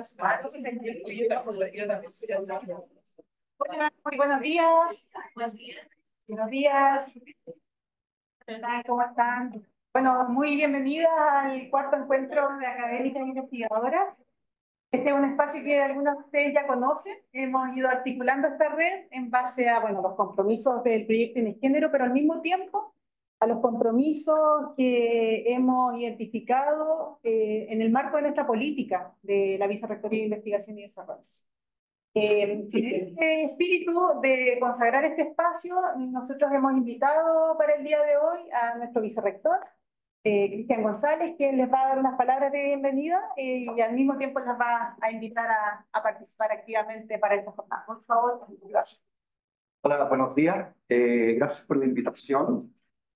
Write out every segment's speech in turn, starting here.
Hola, muy buenos días. Buenos días. ¿Qué tal? ¿Cómo están? Bueno, muy bienvenida al cuarto encuentro de académicas e investigadoras. Este es un espacio que algunos de ustedes ya conocen. Hemos ido articulando esta red en base a, bueno, los compromisos del proyecto Ingénero, pero al mismo tiempo a los compromisos que hemos identificado en el marco de nuestra política de la Vicerrectoría de Investigación y Desarrollo. En este espíritu de consagrar este espacio, nosotros hemos invitado para el día de hoy a nuestro vicerrector, Cristian González, que les va a dar unas palabras de bienvenida y al mismo tiempo les va a invitar a participar activamente para esta jornada. Por favor, gracias. Hola, buenos días. Gracias por la invitación.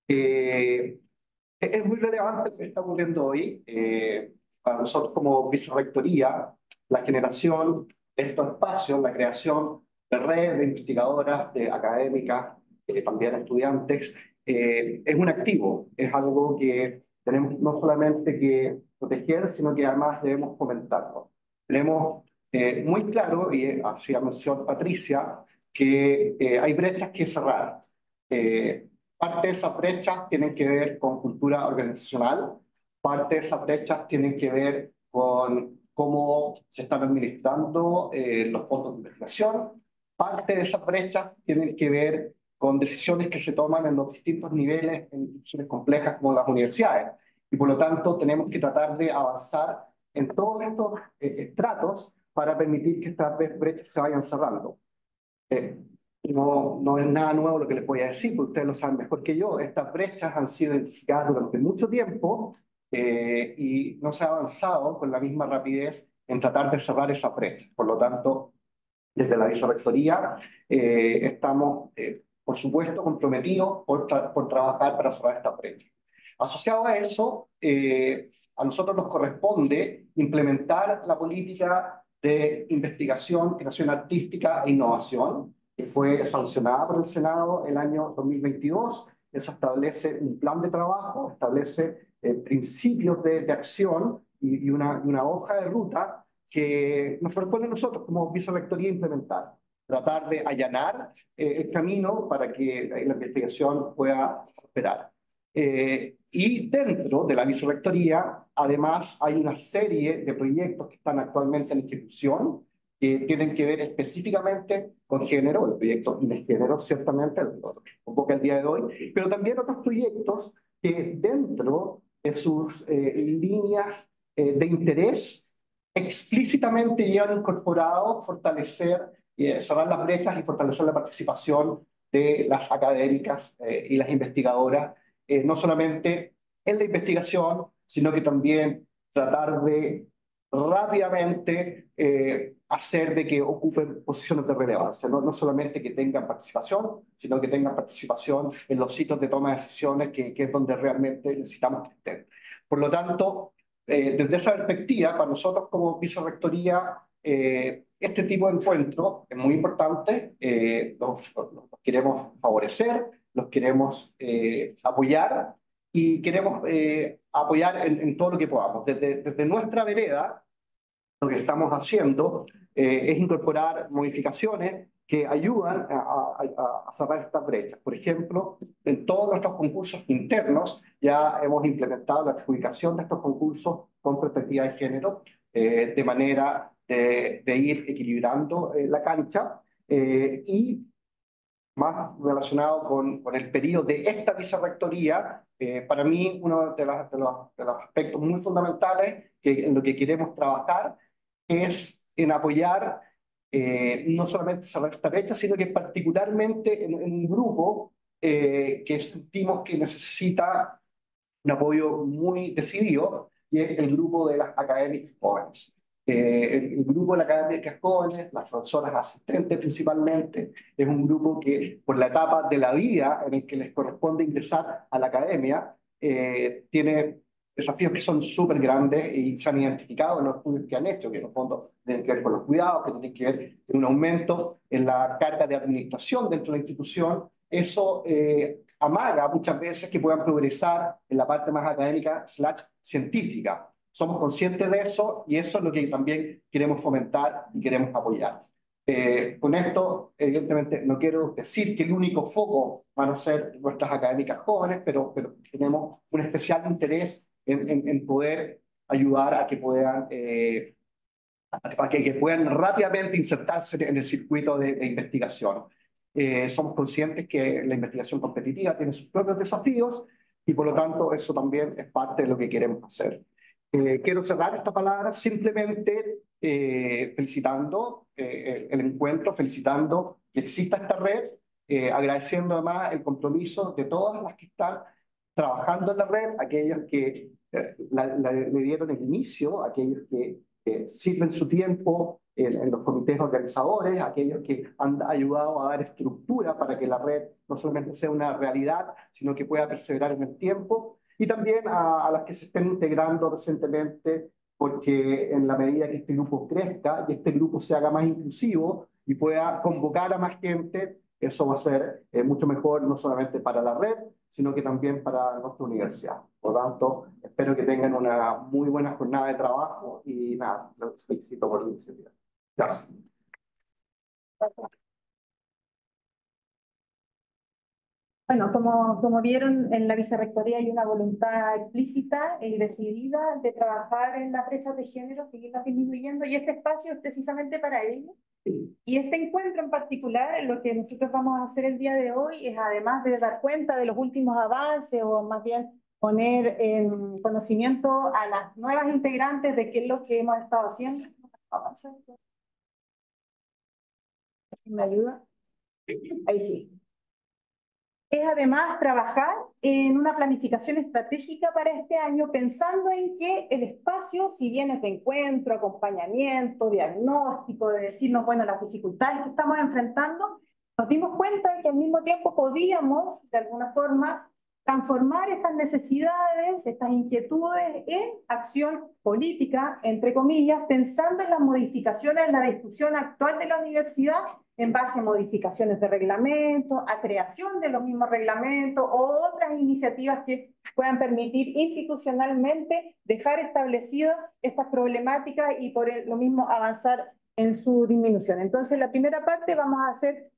Es muy relevante lo que está ocurriendo hoy. Para nosotros como vicerrectoría, la generación de estos espacios, la creación de redes de investigadoras, de académicas, también estudiantes, es un activo, es algo que tenemos no solamente que proteger, sino que además debemos fomentarlo. Tenemos muy claro, y hacía mención Patricia, que hay brechas que cerrar. Parte de esas brechas tienen que ver con cultura organizacional, parte de esas brechas tienen que ver con cómo se están administrando los fondos de investigación, parte de esas brechas tienen que ver con decisiones que se toman en los distintos niveles en instituciones complejas como las universidades. Y por lo tanto tenemos que tratar de avanzar en todos estos estratos para permitir que estas brechas se vayan cerrando. No es nada nuevo lo que les voy a decir, porque ustedes lo saben mejor que yo. Estas brechas han sido identificadas durante mucho tiempo y no se ha avanzado con la misma rapidez en tratar de cerrar esas brechas. Por lo tanto, desde la vicerrectoría estamos, por supuesto, comprometidos por trabajar para cerrar esta brecha. Asociado a eso, a nosotros nos corresponde implementar la política de investigación, creación artística e innovación, que fue sancionada por el Senado el año 2022. Eso establece un plan de trabajo, establece principios de acción y una hoja de ruta que nos corresponde a nosotros como vicerrectoría implementar. Tratar de allanar el camino para que la investigación pueda prosperar. Y dentro de la vicerrectoría, además, hay una serie de proyectos que están actualmente en ejecución que tienen que ver específicamente con género, el proyecto Ingénero, ciertamente, un poco el día de hoy, pero también otros proyectos que dentro de sus líneas de interés explícitamente llevan incorporado fortalecer y cerrar las brechas y fortalecer la participación de las académicas y las investigadoras, no solamente en la investigación, sino que también tratar de rápidamente hacer de que ocupen posiciones de relevancia, no solamente que tengan participación, sino que tengan participación en los sitios de toma de decisiones, que es donde realmente necesitamos que estén. Por lo tanto, desde esa perspectiva, para nosotros como vicerrectoría, este tipo de encuentros es muy importante, los queremos favorecer, los queremos apoyar y queremos apoyar en todo lo que podamos. Desde nuestra vereda, lo que estamos haciendo es incorporar modificaciones que ayudan a cerrar estas brechas. Por ejemplo, en todos nuestros concursos internos ya hemos implementado la adjudicación de estos concursos con perspectiva de género, de manera de ir equilibrando la cancha y más relacionado con el periodo de esta vicerrectoría, para mí uno de los aspectos muy fundamentales en lo que queremos trabajar es en apoyar no solamente cerrar esta brecha, sino que particularmente en un grupo que sentimos que necesita un apoyo muy decidido, y es el grupo de las académicas jóvenes. El grupo de las académicas jóvenes, las profesoras asistentes principalmente, es un grupo que por la etapa de la vida en el que les corresponde ingresar a la academia, tiene desafíos que son súper grandes y se han identificado en los estudios que han hecho, que en el fondo tienen que ver con los cuidados, que tienen que ver con un aumento en la carga de administración dentro de la institución. Eso amaga muchas veces que puedan progresar en la parte más académica / científica. Somos conscientes de eso y eso es lo que también queremos fomentar y queremos apoyar. Con esto, evidentemente, no quiero decir que el único foco van a ser nuestras académicas jóvenes, pero tenemos un especial interés en poder ayudar a que puedan, que puedan rápidamente insertarse en el circuito de investigación. Somos conscientes que la investigación competitiva tiene sus propios desafíos y por lo tanto eso también es parte de lo que queremos hacer. Quiero cerrar esta palabra simplemente felicitando el encuentro, felicitando que exista esta red, agradeciendo además el compromiso de todas las que están trabajando en la red, aquellos que le dieron el inicio, aquellos que sirven su tiempo en los comités organizadores, aquellos que han ayudado a dar estructura para que la red no solamente sea una realidad, sino que pueda perseverar en el tiempo, y también a las que se estén integrando recientemente, porque en la medida que este grupo crezca y este grupo se haga más inclusivo y pueda convocar a más gente, eso va a ser mucho mejor no solamente para la red, sino que también para nuestra universidad. Por lo tanto, espero que tengan una muy buena jornada de trabajo y nada, los felicito por la iniciativa. Gracias. Bueno, como vieron, en la vicerrectoría hay una voluntad explícita y decidida de trabajar en las brechas de género, seguirlas disminuyendo, y este espacio es precisamente para ello. Y este encuentro en particular, lo que nosotros vamos a hacer el día de hoy es, además de dar cuenta de los últimos avances, o más bien poner en conocimiento a las nuevas integrantes de qué es lo que hemos estado haciendo. ¿Me ayuda? Ahí sí. Es además trabajar en una planificación estratégica para este año, pensando en que el espacio, si bien es de encuentro, acompañamiento, diagnóstico, de decirnos, bueno, las dificultades que estamos enfrentando, nos dimos cuenta de que al mismo tiempo podíamos, de alguna forma, transformar estas necesidades, estas inquietudes en acción política, entre comillas, pensando en las modificaciones en la discusión actual de la universidad, en base a modificaciones de reglamentos, a creación de los mismos reglamentos o otras iniciativas que puedan permitir institucionalmente dejar establecidas estas problemáticas y por lo mismo avanzar en su disminución. Entonces, la primera parte vamos a hacer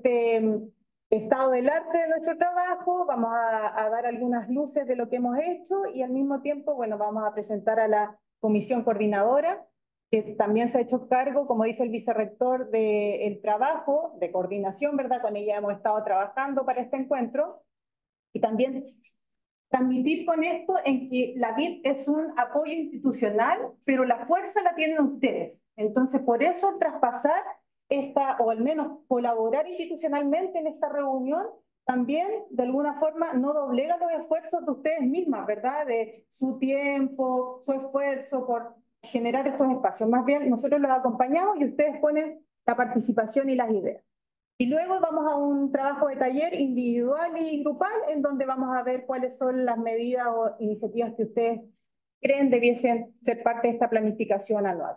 estado del arte de nuestro trabajo, vamos a dar algunas luces de lo que hemos hecho y al mismo tiempo, bueno, vamos a presentar a la comisión coordinadora, que también se ha hecho cargo, como dice el vicerrector, del trabajo, de coordinación, ¿verdad? Con ella hemos estado trabajando para este encuentro, y también transmitir con esto en que la BID es un apoyo institucional, pero la fuerza la tienen ustedes. Entonces, por eso traspasar o al menos colaborar institucionalmente en esta reunión, también de alguna forma no doblega los esfuerzos de ustedes mismas, ¿verdad? De su tiempo, su esfuerzo por generar estos espacios. Más bien, nosotros los acompañamos y ustedes ponen la participación y las ideas. Y luego vamos a un trabajo de taller individual y grupal, en donde vamos a ver cuáles son las medidas o iniciativas que ustedes creen debiesen ser parte de esta planificación anual.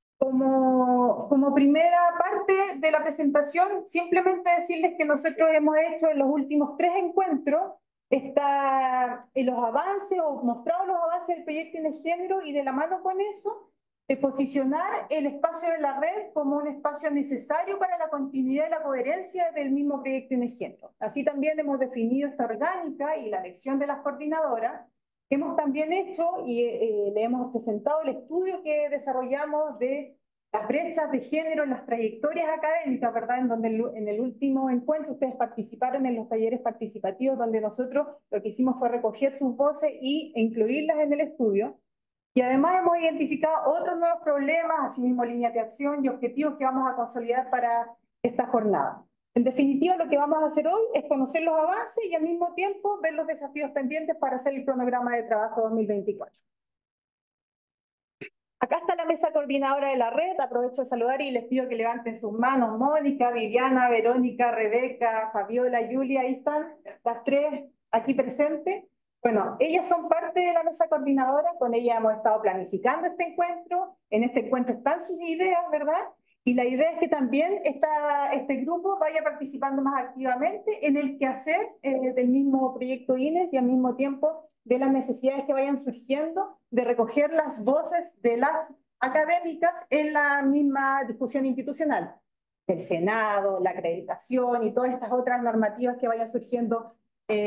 Como primera parte de la presentación, simplemente decirles que nosotros hemos hecho en los últimos 3 encuentros en los avances, o mostrado los avances del proyecto INEGénero, y de la mano con eso, de posicionar el espacio de la red como un espacio necesario para la continuidad y la coherencia del mismo proyecto INEGénero. Así también hemos definido esta orgánica y la elección de las coordinadoras. Hemos también hecho y le hemos presentado el estudio que desarrollamos de las brechas de género en las trayectorias académicas, ¿verdad? En donde en el último encuentro ustedes participaron en los talleres participativos, donde nosotros lo que hicimos fue recoger sus voces e incluirlas en el estudio. Y además hemos identificado otros nuevos problemas, asimismo líneas de acción y objetivos que vamos a consolidar para esta jornada. En definitiva, lo que vamos a hacer hoy es conocer los avances y al mismo tiempo ver los desafíos pendientes para hacer el cronograma de trabajo 2024. Acá está la mesa coordinadora de la red. Aprovecho de saludar y les pido que levanten sus manos. Mónica, Viviana, Verónica, Rebeca, Fabiola, Julia, ahí están las 3 aquí presentes. Bueno, ellas son parte de la mesa coordinadora, con ellas hemos estado planificando este encuentro. En este encuentro están sus ideas, ¿verdad? Y la idea es que también este grupo vaya participando más activamente en el quehacer del mismo proyecto INES, y al mismo tiempo de las necesidades que vayan surgiendo, de recoger las voces de las académicas en la misma discusión institucional. El Senado, la acreditación y todas estas otras normativas que vayan surgiendo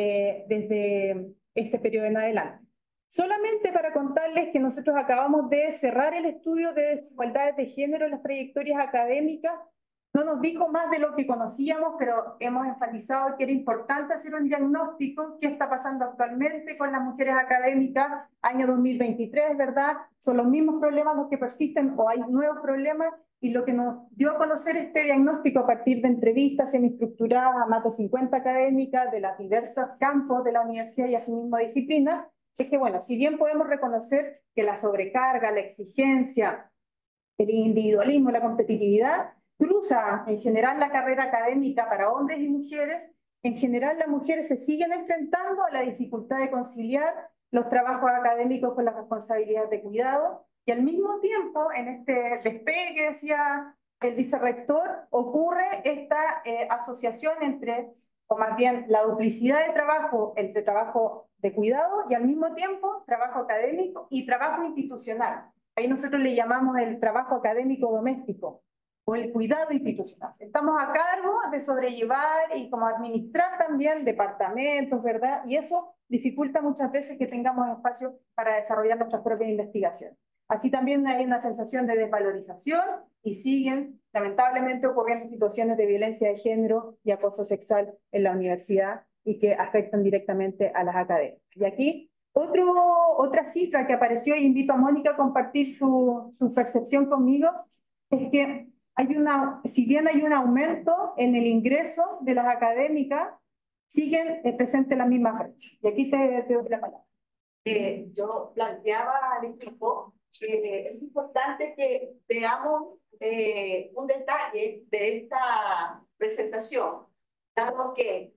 desde este periodo en adelante. Solamente para contarles que nosotros acabamos de cerrar el estudio de desigualdades de género en las trayectorias académicas. No nos dijo más de lo que conocíamos, pero hemos enfatizado que era importante hacer un diagnóstico. ¿Qué está pasando actualmente con las mujeres académicas? Año 2023, ¿verdad? ¿Son los mismos problemas los que persisten o hay nuevos problemas? Y lo que nos dio a conocer este diagnóstico a partir de entrevistas semiestructuradas a más de 50 académicas de los diversos campos de la universidad y asimismo disciplinas, es que, bueno, si bien podemos reconocer que la sobrecarga, la exigencia, el individualismo, la competitividad, cruza en general la carrera académica para hombres y mujeres, en general las mujeres se siguen enfrentando a la dificultad de conciliar los trabajos académicos con las responsabilidades de cuidado, y al mismo tiempo, en este despegue que decía el vicerrector, ocurre esta asociación entre, o más bien la duplicidad de trabajo entre trabajo de cuidado y al mismo tiempo trabajo académico y trabajo institucional. Ahí nosotros le llamamos el trabajo académico doméstico o el cuidado institucional. Estamos a cargo de sobrellevar y como administrar también departamentos, ¿verdad? Y eso dificulta muchas veces que tengamos espacio para desarrollar nuestras propias investigaciones. Así también hay una sensación de desvalorización y siguen lamentablemente ocurriendo situaciones de violencia de género y acoso sexual en la universidad y que afectan directamente a las academias. Y aquí otra cifra que apareció, y invito a Mónica a compartir su percepción conmigo, es que si bien hay un aumento en el ingreso de las académicas, siguen presentes las mismas brechas. Y aquí te doy la palabra. Yo planteaba al equipo que es importante que veamos un detalle de esta presentación, dado que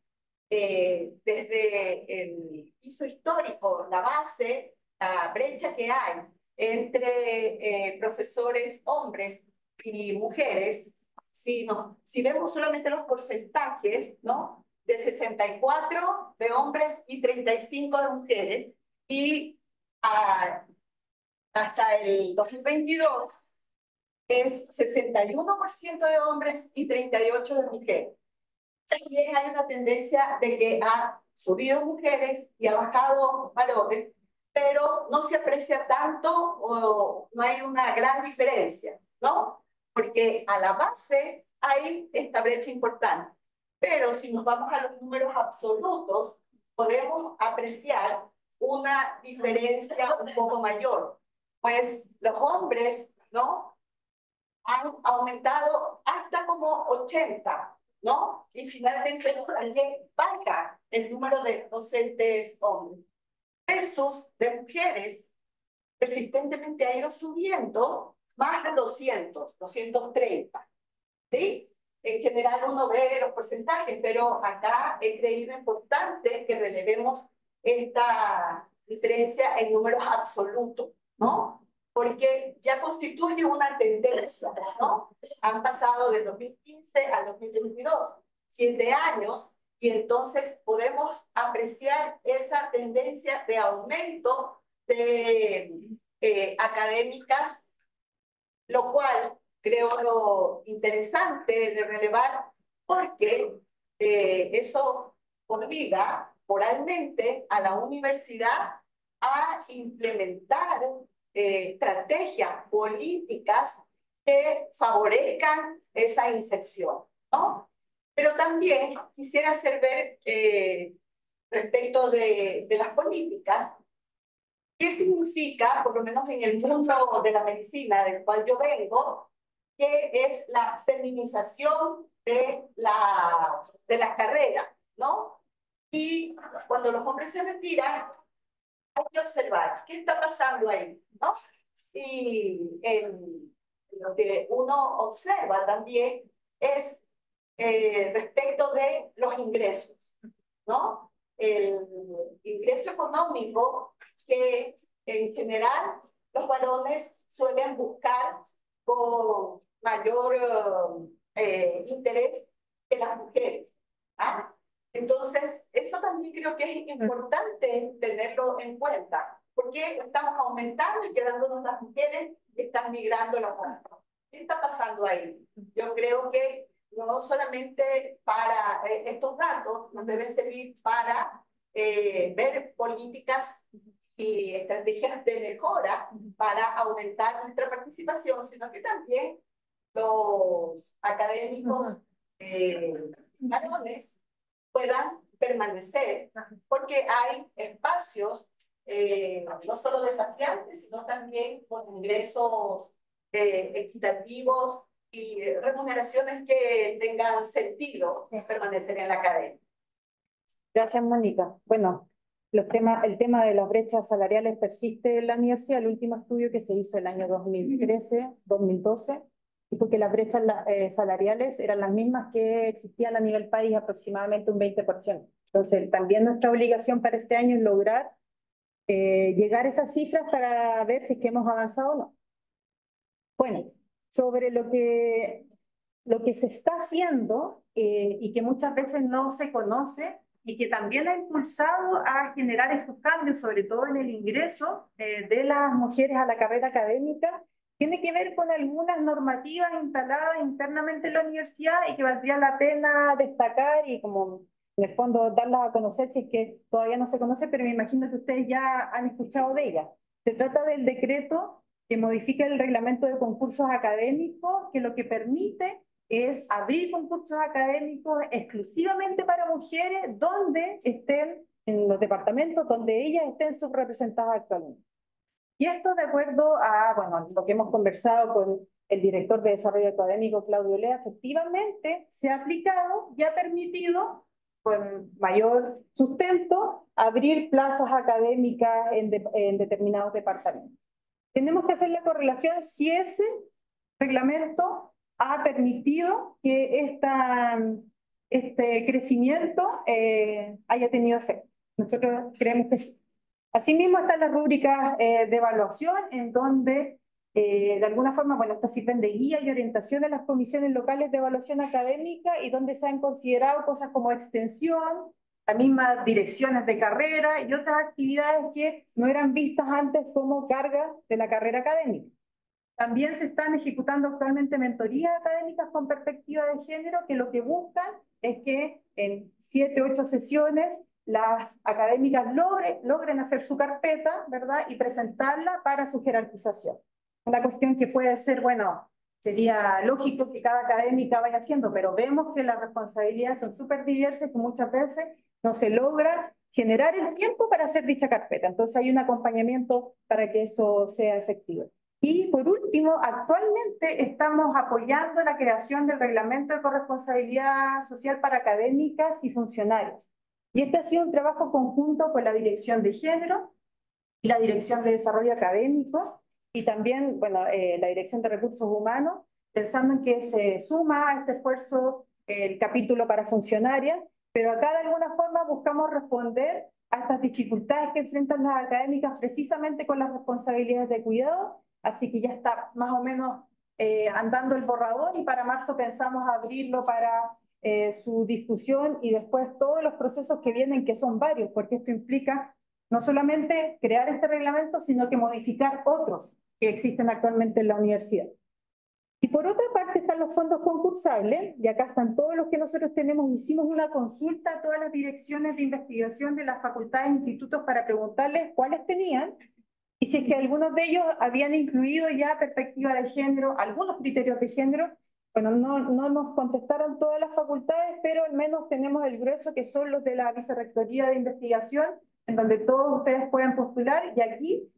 desde el piso histórico, la base, la brecha que hay entre profesores hombres y mujeres, si vemos solamente los porcentajes, ¿no? De 64 de hombres y 35 de mujeres, y hasta el 2022 es 61% de hombres y 38% de mujeres. También hay una tendencia de que ha subido mujeres y ha bajado varones, pero no se aprecia tanto o no hay una gran diferencia, ¿no? Porque a la base hay esta brecha importante. Pero si nos vamos a los números absolutos, podemos apreciar una diferencia un poco mayor. Pues los hombres, ¿no? Han aumentado hasta como 80, ¿no? Y finalmente también baja el número de docentes hombres. Versus de mujeres, persistentemente ha ido subiendo más de 200, 230, ¿sí? En general uno ve los porcentajes, pero acá he creído importante que relevemos esta diferencia en números absolutos, ¿no? Porque ya constituye una tendencia, ¿no? Han pasado del 2015 al 2022, 7 años, y entonces podemos apreciar esa tendencia de aumento de académicas, lo cual creo lo interesante de relevar, porque eso obliga moralmente a la universidad a implementar estrategias políticas que favorezcan esa inserción, ¿no? Pero también quisiera hacer ver respecto de las políticas, ¿qué significa, por lo menos en el mundo de la medicina del cual yo vengo, qué es la feminización de la carrera, ¿no? Y cuando los hombres se retiran, hay que observar qué está pasando ahí, ¿no? Y lo que uno observa también es respecto de los ingresos, ¿no? El ingreso económico que en general los varones suelen buscar con mayor interés que las mujeres, ¿ah? Entonces, eso también creo que es importante tenerlo en cuenta, porque estamos aumentando y quedándonos las mujeres y están migrando los hombres. ¿Qué está pasando ahí? Yo creo que no solamente para estos datos nos deben servir para ver políticas y estrategias de mejora para aumentar nuestra participación, sino que también los académicos varones puedan permanecer, porque hay espacios no solo desafiantes, sino también con ingresos equitativos y remuneraciones que tengan sentido permanecer en la academia. Gracias, Mónica. Bueno, el tema de las brechas salariales persiste en la universidad. El último estudio que se hizo el año 2013-2012 dijo que las brechas salariales eran las mismas que existían a nivel país, aproximadamente un 20%. Entonces, también nuestra obligación para este año es lograr llegar a esas cifras para ver si es que hemos avanzado o no. Bueno, sobre lo que se está haciendo y que muchas veces no se conoce y que también ha impulsado a generar estos cambios, sobre todo en el ingreso de las mujeres a la carrera académica, tiene que ver con algunas normativas instaladas internamente en la universidad y que valdría la pena destacar y como en el fondo darlas a conocer si es que todavía no se conoce, pero me imagino que ustedes ya han escuchado de ellas. Se trata del decreto que modifica el reglamento de concursos académicos, que lo que permite es abrir concursos académicos exclusivamente para mujeres donde estén, en los departamentos donde ellas estén subrepresentadas actualmente. Y esto de acuerdo a, bueno, lo que hemos conversado con el director de desarrollo académico, Claudio Lea, efectivamente se ha aplicado y ha permitido con mayor sustento abrir plazas académicas en determinados departamentos. Tenemos que hacer la correlación si ese reglamento ha permitido que este crecimiento haya tenido efecto. Nosotros creemos que sí. Asimismo están las rúbricas de evaluación en donde de alguna forma, bueno, estas sirven de guía y orientación a las comisiones locales de evaluación académica y donde se han considerado cosas como extensión, las mismas direcciones de carrera y otras actividades que no eran vistas antes como carga de la carrera académica. También se están ejecutando actualmente mentorías académicas con perspectiva de género que lo que buscan es que en 7 u 8 sesiones las académicas logren hacer su carpeta, ¿verdad? Y presentarla para su jerarquización. Una cuestión que puede ser, bueno, sería lógico que cada académica vaya haciendo, pero vemos que las responsabilidades son súper diversas y que muchas veces no se logra generar el tiempo para hacer dicha carpeta. Entonces hay un acompañamiento para que eso sea efectivo. Y por último, actualmente estamos apoyando la creación del reglamento de corresponsabilidad social para académicas y funcionarios. Y este ha sido un trabajo conjunto con la Dirección de Género y la Dirección de Desarrollo Académico y también, bueno, la Dirección de Recursos Humanos, pensando en que se suma a este esfuerzo el capítulo para funcionarias, pero acá de alguna forma buscamos responder a estas dificultades que enfrentan las académicas precisamente con las responsabilidades de cuidado. Así que ya está más o menos andando el borrador y para marzo pensamos abrirlo para su discusión y después todos los procesos que vienen, que son varios, porque esto implica no solamente crear este reglamento, sino que modificar otros que existen actualmente en la universidad. Y por otra parte están los fondos concursables, y acá están todos los que nosotros tenemos. Hicimos una consulta a todas las direcciones de investigación de las facultades e institutos para preguntarles cuáles tenían, y si es que algunos de ellos habían incluido ya perspectiva de género, algunos criterios de género. Bueno, no nos contestaron todas las facultades, pero al menos tenemos el grueso que son los de la Vicerrectoría de Investigación, en donde todos ustedes pueden postular, y aquí,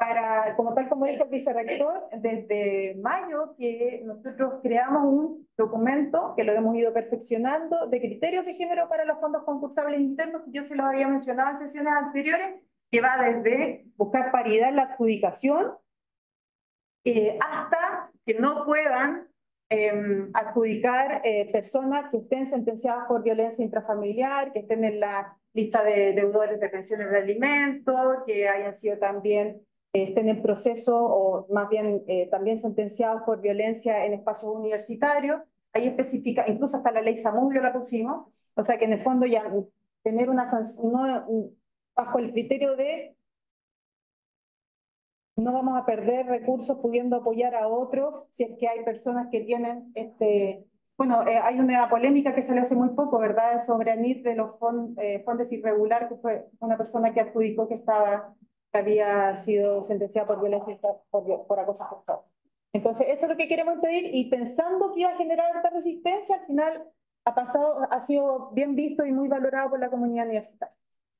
como tal como dijo el vicerrector, desde mayo que nosotros creamos un documento que lo hemos ido perfeccionando de criterios de género para los fondos concursables internos, que yo se los había mencionado en sesiones anteriores, que va desde buscar paridad en la adjudicación hasta que no puedan adjudicar personas que estén sentenciadas por violencia intrafamiliar, que estén en la lista de deudores de pensiones de alimentos, que hayan sido también, estén en proceso o más bien también sentenciados por violencia en espacios universitarios. ahí especifica, incluso hasta la ley Zamudio la pusimos, o sea que en el fondo ya tener una sanción, bajo el criterio de no vamos a perder recursos pudiendo apoyar a otros si es que hay personas que tienen bueno, hay una polémica que salió hace muy poco, ¿verdad? Sobre ANIT de los fondos irregular, que fue una persona que adjudicó que había sido sentenciada por violencia, por acoso sexual. Entonces, eso es lo que queremos impedir, y pensando que iba a generar alta resistencia, al final ha sido bien visto y muy valorado por la comunidad universitaria.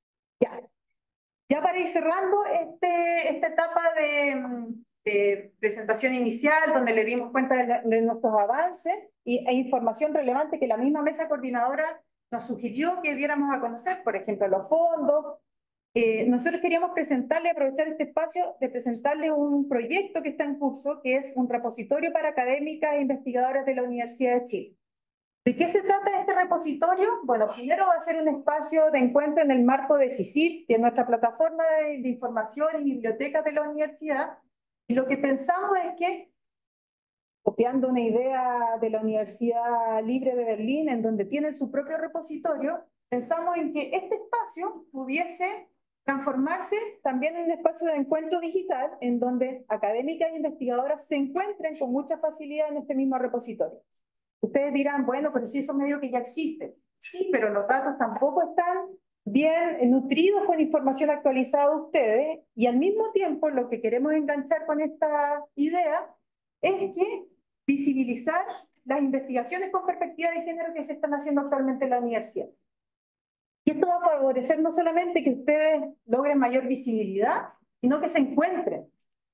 Ya para ir cerrando esta etapa de presentación inicial, donde le dimos cuenta de nuestros avances e información relevante que la misma mesa coordinadora nos sugirió que diéramos a conocer, por ejemplo, los fondos. Nosotros queríamos aprovechar este espacio de presentarle un proyecto que está en curso, que es un repositorio para académicas e investigadoras de la Universidad de Chile. ¿De qué se trata este repositorio? Bueno, primero va a ser un espacio de encuentro en el marco de CICIP, que es nuestra plataforma de información y bibliotecas de la universidad, y lo que pensamos es que, copiando una idea de la Universidad Libre de Berlín, en donde tienen su propio repositorio, pensamos en que este espacio pudiese transformarse también en un espacio de encuentro digital, en donde académicas e investigadoras se encuentren con mucha facilidad en este mismo repositorio. Ustedes dirán, bueno, pero si eso medio que ya existe. Sí, pero los datos tampoco están bien nutridos con información actualizada de ustedes, y al mismo tiempo lo que queremos enganchar con esta idea es que visibilizar las investigaciones con perspectiva de género que se están haciendo actualmente en la universidad. Y esto va a favorecer no solamente que ustedes logren mayor visibilidad, sino que se encuentren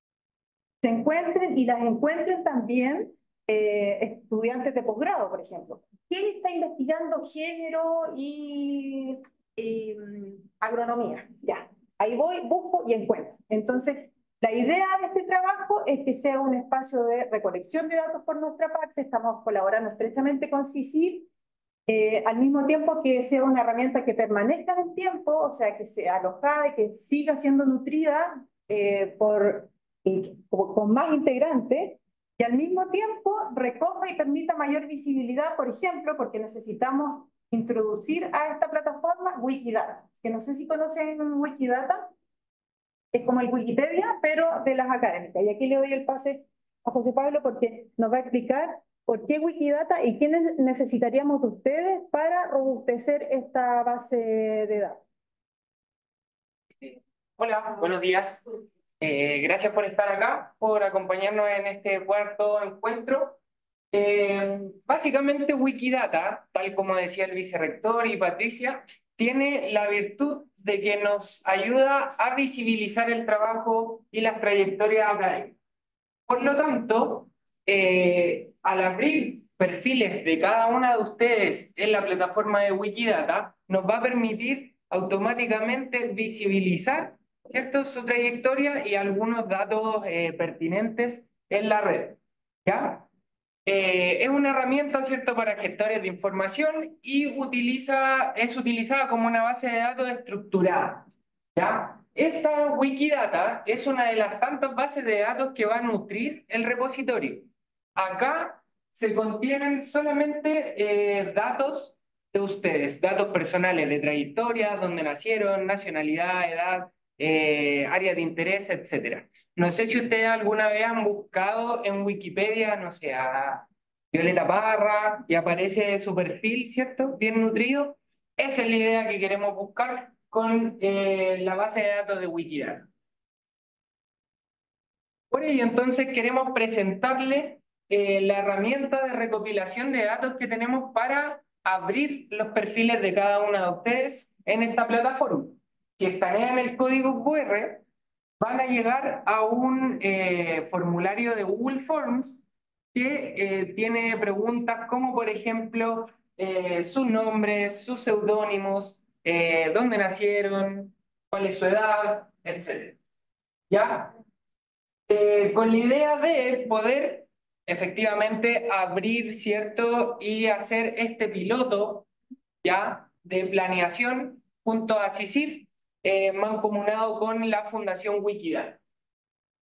y las encuentren también estudiantes de posgrado, por ejemplo. ¿Quién está investigando género y agronomía? Ya, ahí voy, busco y encuentro. Entonces, la idea de este trabajo es que sea un espacio de recolección de datos por nuestra parte. Estamos colaborando estrechamente con CICIP, al mismo tiempo que sea una herramienta que permanezca en el tiempo, o sea, que sea alojada y que siga siendo nutrida con más integrantes, y al mismo tiempo recoja y permita mayor visibilidad, por ejemplo, porque necesitamos introducir a esta plataforma Wikidata, que no sé si conocen Wikidata, es como el Wikipedia, pero de las académicas. Y aquí le doy el pase a José Pablo porque nos va a explicar por qué Wikidata y quiénes necesitaríamos de ustedes para robustecer esta base de datos. Hola, buenos días. Gracias por estar acá, por acompañarnos en este cuarto encuentro. Básicamente Wikidata, tal como decía el vicerrector y Patricia, tiene la virtud de que nos ayuda a visibilizar el trabajo y las trayectorias académicas. Por lo tanto, al abrir perfiles de cada una de ustedes en la plataforma de Wikidata, nos va a permitir automáticamente visibilizar, ¿cierto?, su trayectoria y algunos datos pertinentes en la red, ¿ya? Es una herramienta, ¿cierto?, para gestores de información y es utilizada como una base de datos estructurada, ¿ya? Esta Wikidata es una de las tantas bases de datos que va a nutrir el repositorio. Acá se contienen solamente datos de ustedes, datos personales de trayectoria, dónde nacieron, nacionalidad, edad, área de interés, etc. No sé si ustedes alguna vez han buscado en Wikipedia, no sé, a Violeta Parra y aparece su perfil, ¿cierto? Bien nutrido. Esa es la idea que queremos buscar con la base de datos de Wikidata. Por ello, entonces, queremos presentarle la herramienta de recopilación de datos que tenemos para abrir los perfiles de cada una de ustedes en esta plataforma. Si escanean el código QR, van a llegar a un formulario de Google Forms que tiene preguntas como, por ejemplo, sus nombres, sus seudónimos, dónde nacieron, cuál es su edad, etc. ¿Ya? Con la idea de poder efectivamente abrir, ¿cierto?, y hacer este piloto, ¿ya?, de planeación junto a CICIP, mancomunado con la Fundación Wikidata.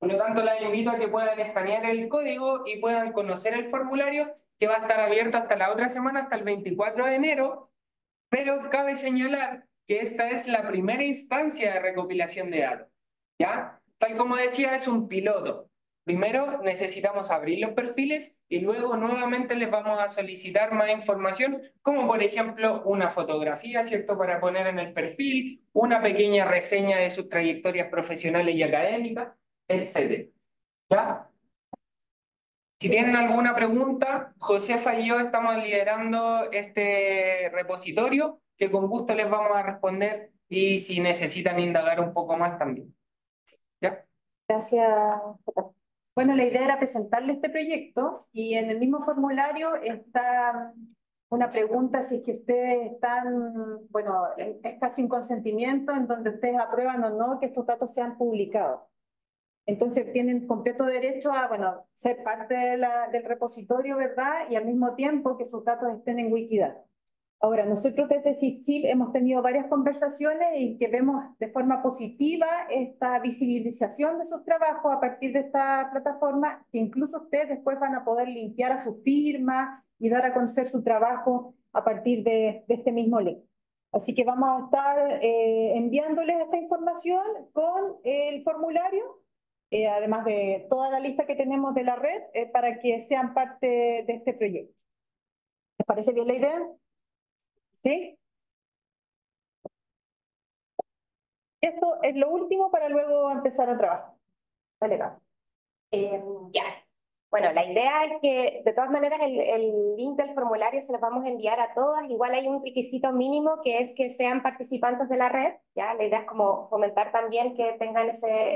Por lo tanto, las invito a que puedan escanear el código y puedan conocer el formulario, que va a estar abierto hasta la otra semana, hasta el 24 de enero, pero cabe señalar que esta es la primera instancia de recopilación de datos, ¿ya? Tal como decía, es un piloto. Primero necesitamos abrir los perfiles y luego nuevamente les vamos a solicitar más información, como por ejemplo una fotografía, ¿cierto?, para poner en el perfil, una pequeña reseña de sus trayectorias profesionales y académicas, etc. ¿Ya? Si tienen alguna pregunta, Josefa y yo estamos liderando este repositorio, que con gusto les vamos a responder, y si necesitan indagar un poco más también. ¿Ya? Gracias. Bueno, la idea era presentarle este proyecto y en el mismo formulario está una pregunta si es que ustedes están, bueno, es casi un consentimiento en donde ustedes aprueban o no que estos datos sean publicados. Entonces tienen completo derecho a, bueno, ser parte del repositorio, ¿verdad? Y al mismo tiempo que sus datos estén en Wikidata. Ahora, nosotros desde SIFCHIP hemos tenido varias conversaciones y que vemos de forma positiva esta visibilización de sus trabajos a partir de esta plataforma, que incluso ustedes después van a poder limpiar a sus firmas y dar a conocer su trabajo a partir de este mismo link. Así que vamos a estar enviándoles esta información con el formulario, además de toda la lista que tenemos de la red, para que sean parte de este proyecto. ¿Les parece bien la idea? ¿Sí? Esto es lo último para luego empezar a trabajar. Vale, va. Ya. Bueno, la idea es que de todas maneras el link del formulario se los vamos a enviar a todas. Igual hay un requisito mínimo que es que sean participantes de la red. ¿Ya? La idea es como fomentar también que tengan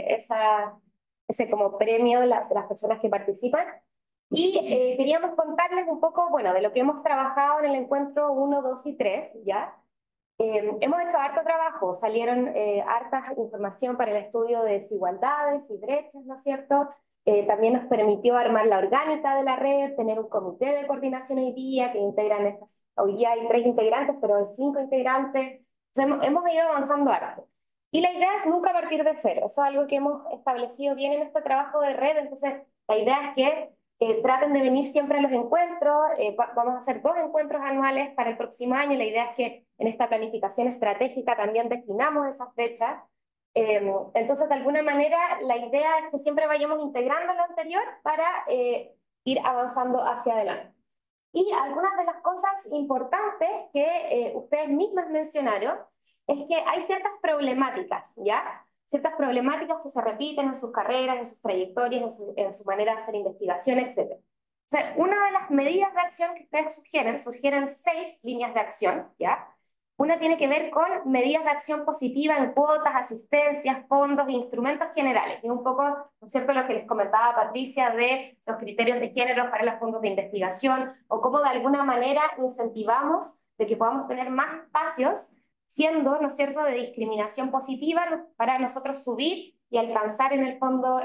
ese como premio de las personas que participan. Y queríamos contarles un poco, bueno, de lo que hemos trabajado en el encuentro 1, 2 y 3, ¿ya? Hemos hecho harto trabajo, salieron harta información para el estudio de desigualdades y brechas, ¿no es cierto? También nos permitió armar la orgánica de la red, tener un comité de coordinación hoy día que integran estas, hoy día hay 3 integrantes, pero hay 5 integrantes. Entonces, hemos ido avanzando harto. Y la idea es nunca partir de cero, eso es algo que hemos establecido bien en este trabajo de red, entonces la idea es que traten de venir siempre a los encuentros, vamos a hacer 2 encuentros anuales para el próximo año, la idea es que en esta planificación estratégica también definamos esas fechas, entonces de alguna manera la idea es que siempre vayamos integrando lo anterior para ir avanzando hacia adelante. Y algunas de las cosas importantes que ustedes mismas mencionaron es que hay ciertas problemáticas, ¿ya? Ciertas problemáticas que se repiten en sus carreras, en sus trayectorias, en su manera de hacer investigación, etc. O sea, una de las medidas de acción que ustedes sugieren 6 líneas de acción, ¿ya? Una tiene que ver con medidas de acción positiva en cuotas, asistencias, fondos e instrumentos generales. Y un poco, ¿no es cierto?, lo que les comentaba Patricia de los criterios de género para los fondos de investigación, o cómo de alguna manera incentivamos de que podamos tener más espacios siendo, ¿no es cierto?, de discriminación positiva para nosotros subir y alcanzar en el fondo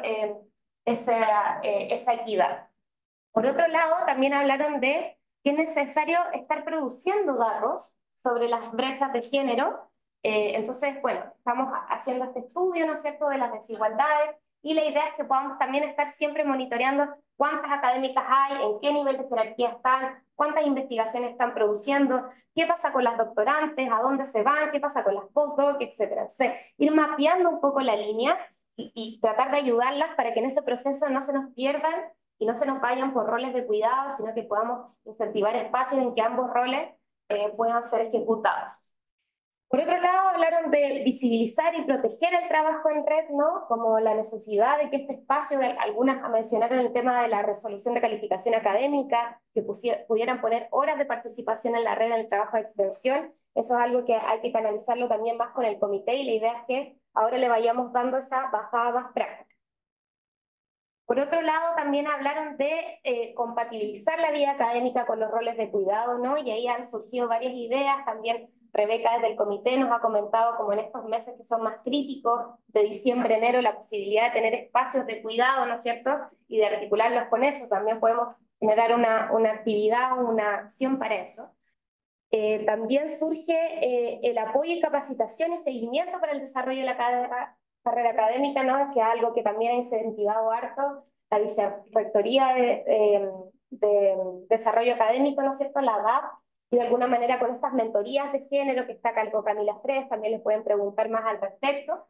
esa equidad. Por otro lado, también hablaron de que es necesario estar produciendo datos sobre las brechas de género. Entonces, bueno, estamos haciendo este estudio, ¿no es cierto?, de las desigualdades, y la idea es que podamos también estar siempre monitoreando cuántas académicas hay, en qué nivel de jerarquía están, cuántas investigaciones están produciendo, qué pasa con las doctorantes, a dónde se van, qué pasa con las postdoc, etc. Entonces, ir mapeando un poco la línea y tratar de ayudarlas para que en ese proceso no se nos pierdan y no se nos vayan por roles de cuidado, sino que podamos incentivar espacios en que ambos roles puedan ser ejecutados. Por otro lado, hablaron de visibilizar y proteger el trabajo en red, ¿no? Como la necesidad de que este espacio, algunas mencionaron el tema de la resolución de calificación académica, que pudieran poner horas de participación en la red en el trabajo de extensión. Eso es algo que hay que canalizarlo también más con el comité, y la idea es que ahora le vayamos dando esa bajada más práctica. Por otro lado, también hablaron de compatibilizar la vida académica con los roles de cuidado, ¿no? Y ahí han surgido varias ideas. También Rebeca desde el comité nos ha comentado, como en estos meses que son más críticos, de diciembre a enero, la posibilidad de tener espacios de cuidado, ¿no es cierto?, y de articularlos con eso. También podemos generar una actividad, una acción para eso. También surge el apoyo y capacitación y seguimiento para el desarrollo de la carrera académica, ¿no? Que es algo que también ha incentivado harto la Vicerrectoría de Desarrollo Académico, ¿no es cierto?, la DAP, y de alguna manera con estas mentorías de género que está acá con Camila Fres, también les pueden preguntar más al respecto.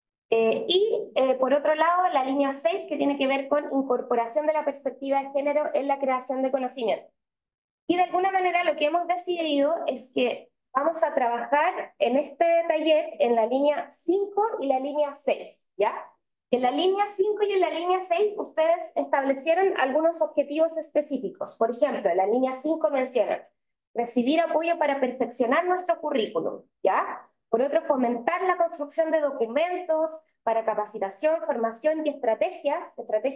Por otro lado, la línea 6, que tiene que ver con incorporación de la perspectiva de género en la creación de conocimiento. Y de alguna manera lo que hemos decidido es que vamos a trabajar en este taller en la línea 5 y la línea 6, ¿ya? En la línea 5 y en la línea 6 ustedes establecieron algunos objetivos específicos. Por ejemplo, en la línea 5 mencionan recibir apoyo para perfeccionar nuestro currículum, ¿ya? Por otro, fomentar la construcción de documentos para capacitación, formación y estrategias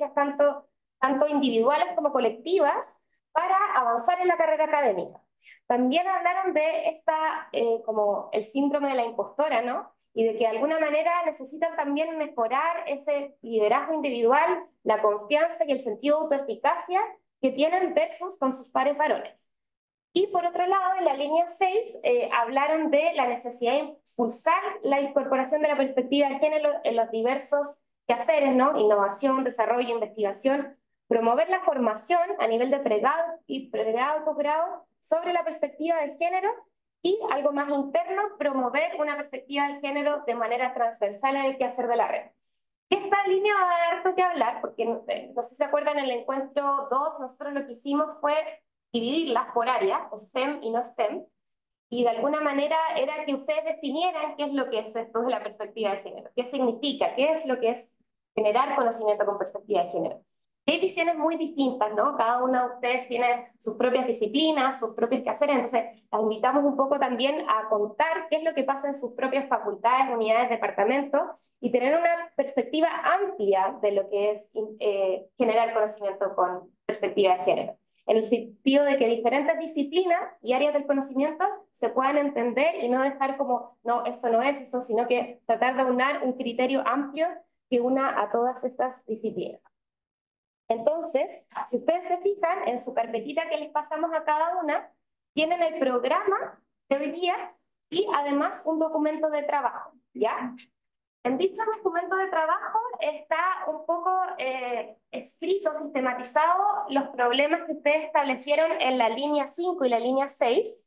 tanto individuales como colectivas, para avanzar en la carrera académica. También hablaron de como el síndrome de la impostora, ¿no? Y de que de alguna manera necesitan también mejorar ese liderazgo individual, la confianza y el sentido de autoeficacia que tienen versus con sus pares varones. Y por otro lado, en la línea 6, hablaron de la necesidad de impulsar la incorporación de la perspectiva de género en los diversos quehaceres, ¿no? Innovación, desarrollo, investigación, promover la formación a nivel de pregrado y posgrado sobre la perspectiva de género, y algo más interno, promover una perspectiva de género de manera transversal en el quehacer de la red. Esta línea va a dar harto que hablar, porque no sé si se acuerdan, en el encuentro 2 nosotros lo que hicimos fue dividirlas por áreas, STEM y no STEM, y de alguna manera era que ustedes definieran qué es lo que es esto de la perspectiva de género, qué significa, qué es lo que es generar conocimiento con perspectiva de género. Hay visiones muy distintas, ¿no? Cada uno de ustedes tiene sus propias disciplinas, sus propios quehaceres, entonces las invitamos un poco también a contar qué es lo que pasa en sus propias facultades, unidades, departamentos, y tener una perspectiva amplia de lo que es generar conocimiento con perspectiva de género, en el sentido de que diferentes disciplinas y áreas del conocimiento se puedan entender y no dejar como, no, esto no es eso, sino que tratar de aunar un criterio amplio que una a todas estas disciplinas. Entonces, si ustedes se fijan, en su carpetita que les pasamos a cada una, tienen el programa de hoy día y además un documento de trabajo, ¿ya? En dicho documento de trabajo está un poco escrito, sistematizado, los problemas que ustedes establecieron en la línea 5 y la línea 6,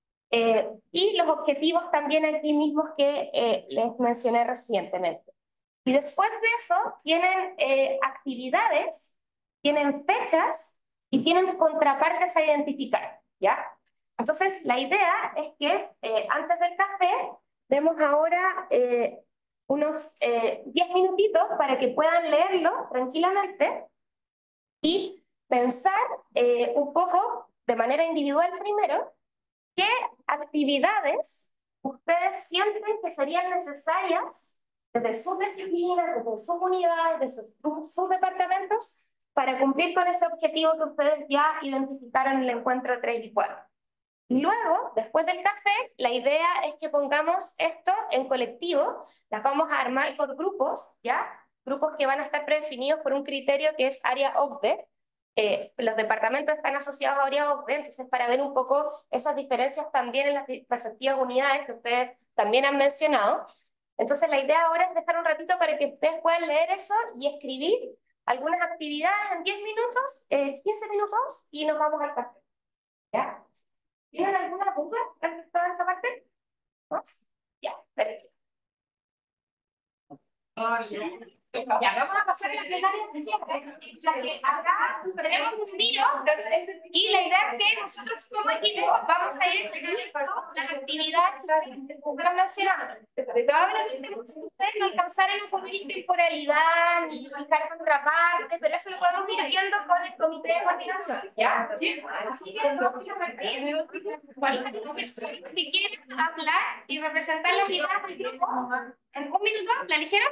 y los objetivos también aquí mismos que les mencioné recientemente. Y después de eso tienen actividades, tienen fechas y tienen contrapartes a identificar, ¿ya? Entonces, la idea es que antes del café demos ahora unos 10 minutitos para que puedan leerlo tranquilamente y pensar un poco de manera individual primero qué actividades ustedes sienten que serían necesarias desde sus disciplinas, desde sus unidades, desde sus departamentos, para cumplir con ese objetivo que ustedes ya identificaron en el encuentro 3 y 4. Y luego, después del café, la idea es que pongamos esto en colectivo, las vamos a armar por grupos, ¿ya? Grupos que van a estar predefinidos por un criterio que es área OCDE. Los departamentos están asociados a área OCDE, entonces para ver un poco esas diferencias también en las respectivas unidades que ustedes también han mencionado. Entonces la idea ahora es dejar un ratito para que ustedes puedan leer eso y escribir algunas actividades en 10 minutos, 15 minutos, y nos vamos al café, ¿ya? ¿Tienen alguna duda respecto a esta parte? ¿No? Ya, perfecto. Ya, vamos a pasar a la plenaria de siempre. Ya que acá tenemos un tiro, y la idea es que nosotros como equipo vamos a ir realizando las actividades que estamos mencionando. Probablemente ustedes no alcanzaron a cubrir temporalidad ni fijar contraparte, pero eso lo podemos ir viendo con el comité de coordinación, ¿ya? Así que vamos a partir. Cualquier persona que quiera hablar y representar las ideas del grupo, en un minuto, ¿la eligieron?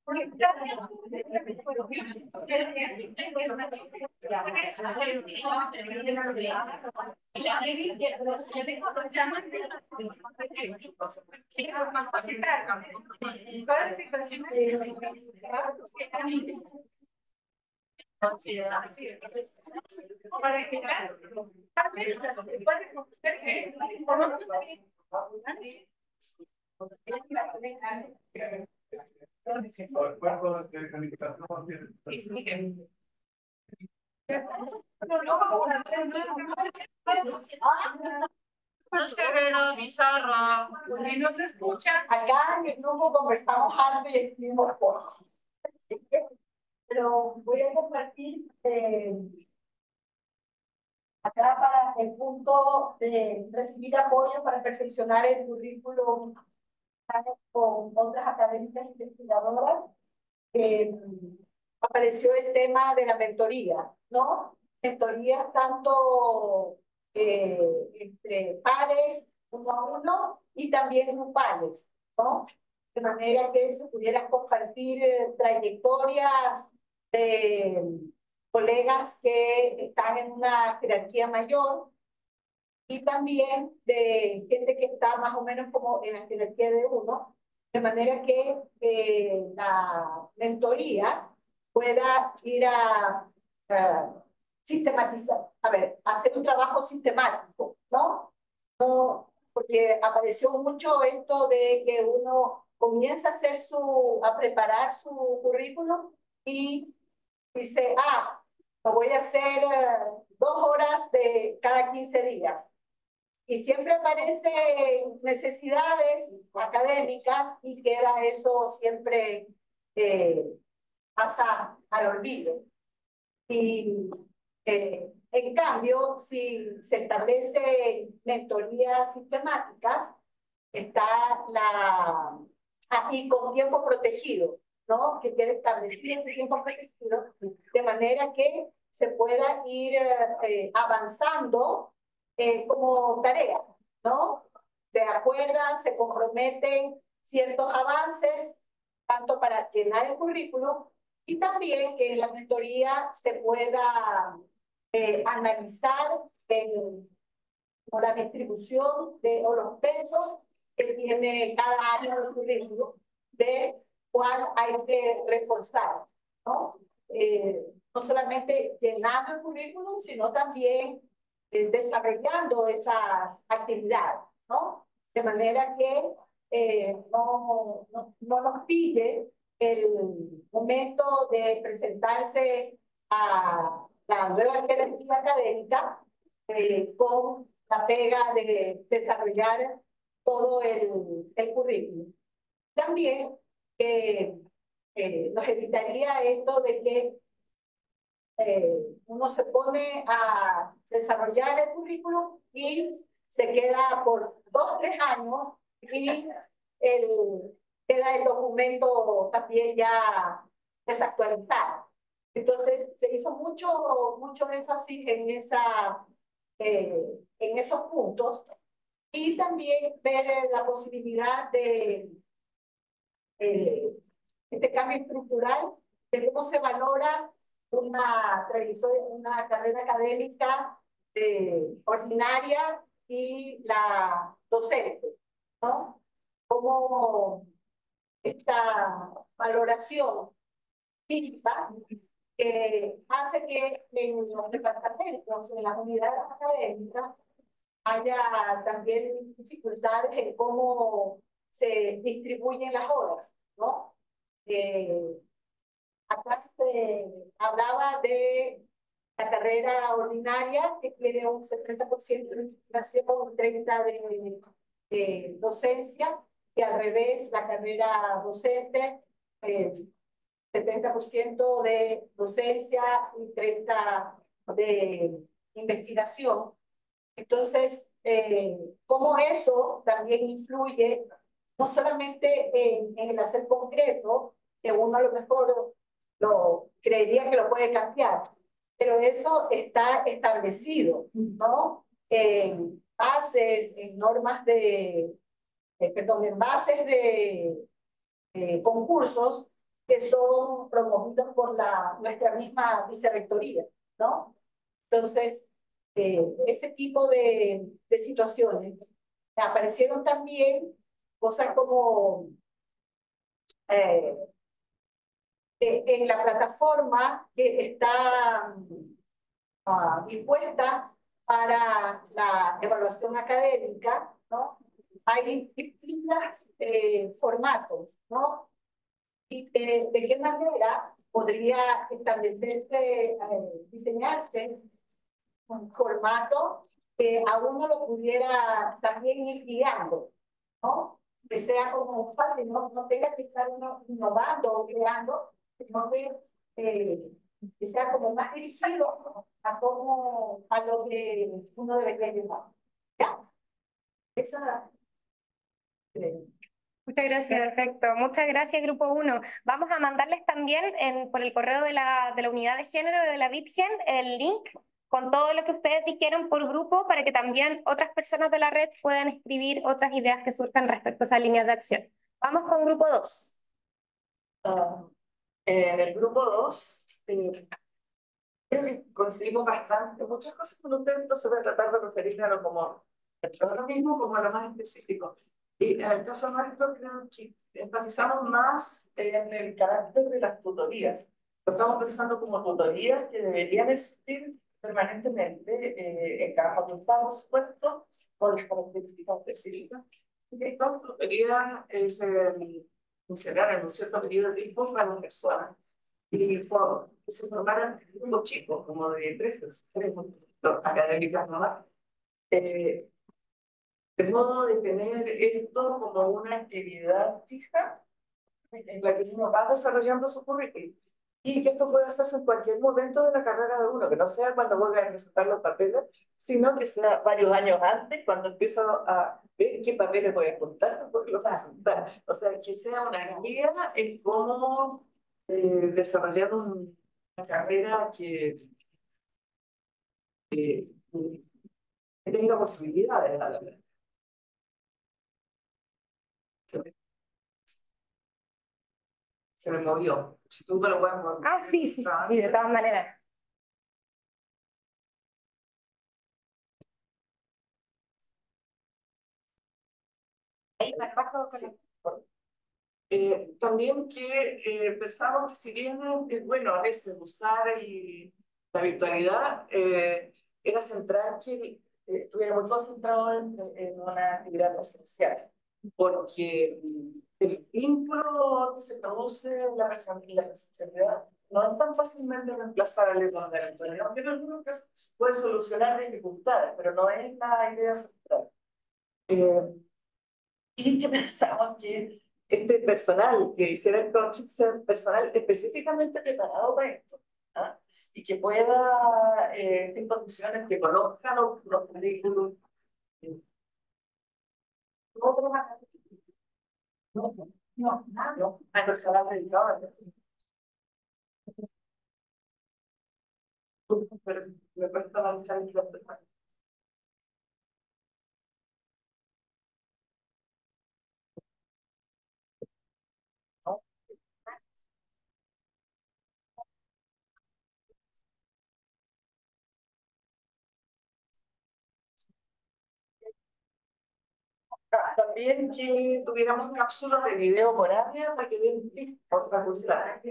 No se ve la pizarra. Y no se escucha. Acá en el grupo conversamos algo y escribimos cosas. Pero voy a compartir acá para el punto de recibir apoyo para perfeccionar el currículum con otras académicas investigadoras. Apareció el tema de la mentoría, ¿no? Mentoría tanto entre pares, uno a uno, y también grupales, ¿no? De manera que se pudieran compartir trayectorias de colegas que están en una jerarquía mayor y también de gente que está más o menos como en la jerarquía de uno, de manera que la mentoría pueda ir a sistematizar, a ver, hacer un trabajo sistemático, ¿no? No, porque apareció mucho esto de que uno comienza a hacer a preparar su currículum y dice, lo voy a hacer 2 horas de cada 15 días. Y siempre aparecen necesidades académicas y queda eso siempre pasa al olvido. Y en cambio, si se establecen mentorías sistemáticas, está y con tiempo protegido, ¿no? Que quede establecido ese tiempo protegido, de manera que se pueda ir avanzando como tarea, ¿no? Se acuerdan, se comprometen ciertos avances, tanto para llenar el currículum y también que en la mentoría se pueda analizar o la distribución o los pesos que tiene cada área del currículum, de cuál hay que reforzar, ¿no? No solamente llenando el currículum, sino también desarrollando esas actividades, ¿no? De manera que no nos pille el momento de presentarse a la nueva jerarquía académica con la pega de desarrollar todo el currículum. También nos evitaría esto de que uno se pone a desarrollar el currículum y se queda por 2 o 3 años y queda el documento también ya desactualizado. Entonces se hizo mucho énfasis en esos puntos y también ver la posibilidad de este cambio estructural, de cómo se valora una trayectoria, una carrera académica ordinaria y la docente, ¿no? Cómo esta valoración física hace que en los departamentos, en las unidades académicas, haya también dificultades en cómo se distribuyen las horas, ¿no? Acá se hablaba de la carrera ordinaria, que tiene un 70% de investigación, un 30% de docencia, y al revés, la carrera docente, 70% de docencia y 30% de investigación. Entonces, cómo eso también influye no solamente en el hacer concreto, que uno a lo mejor lo creería que lo puede cambiar, pero eso está establecido, ¿no? En bases, en normas en bases de concursos, que son promovidos por nuestra misma vicerrectoría, ¿no? Entonces, ese tipo de situaciones. Aparecieron también cosas como en la plataforma que está dispuesta para la evaluación académica, ¿no? Hay distintos formatos, ¿no? Y de qué manera podría establecerse, diseñarse un formato que a uno lo pudiera también ir guiando, ¿no? Que sea como fácil, no tenga que estar uno innovando o creando, sino que sea como más dirigido, ¿no? A lo que uno debería llevar. ¿Ya? Esa. Muchas gracias, perfecto. Muchas gracias, Grupo 1. Vamos a mandarles también por el correo de la unidad de género de la VIPGEN el link con todo lo que ustedes dijeron por grupo para que también otras personas de la red puedan escribir otras ideas que surjan respecto a esas líneas de acción. Vamos con Grupo 2. En el grupo 2, creo que coincidimos bastante. Muchas cosas con ustedes, entonces voy a tratar de referirme a lo como dentro de lo mismo, como a lo más específico. Y en el caso nuestro, creo que enfatizamos más en el carácter de las tutorías. Lo estamos pensando como tutorías que deberían existir permanentemente en cada facultad, por supuesto, con las características específicas. Y que estas tutorías funcionaran en un cierto periodo de tiempo para las personas. Y que se formaran grupos chicos, como de tres académicas nomás, de modo de tener esto como una actividad fija en la que uno va desarrollando su currículum. Y que esto puede hacerse en cualquier momento de la carrera de uno, que no sea cuando vuelva a presentar los papeles, sino que sea varios años antes, cuando empiezo a ver qué papeles voy a juntar, porque los voy a presentar. O sea, que sea una guía en cómo desarrollar una carrera que tenga posibilidades, a la verdad. Se me movió. Si tú me lo puedes mover. Ah, sí, sí, sí, de todas maneras. Ahí, bajo, Sí. También que pensamos que si bien es bueno a veces usar la virtualidad, era central que estuviera muy concentrado en una actividad presencial, porque el vínculo que se produce en la presencialidad no es tan fácilmente reemplazable con la virtualidad, aunque en algunos casos puede solucionar dificultades, pero no es la idea central. Y que pensamos que este personal que hiciera el coaching sea personal específicamente preparado para esto, ¿ah? Y que pueda, en condiciones que conozcan los currículos. No, hay personal dedicado. Pero me cuesta manejar el tiempo. También que tuviéramos cápsulas de video por área para que den tips por facultad.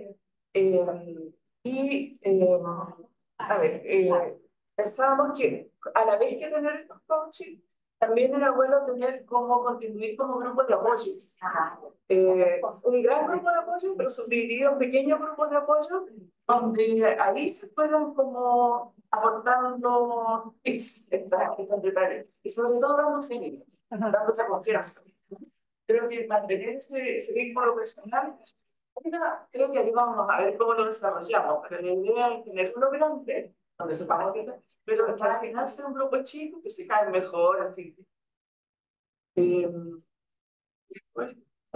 Y, a ver, pensábamos que a la vez que tener estos coaching, también era bueno tener como contribuir como grupo de apoyo. Un gran grupo de apoyo, pero subdividido en pequeños grupos de apoyo, donde ahí se fueron como aportando tips y sobre todo dando seguimiento, dando esa confianza. Creo que mantener ese vínculo personal, creo que ahí vamos a ver cómo lo desarrollamos, pero la idea es tener uno grande, donde sepamos que está, pero que al final sea un grupo chico que se cae mejor, en fin. Después,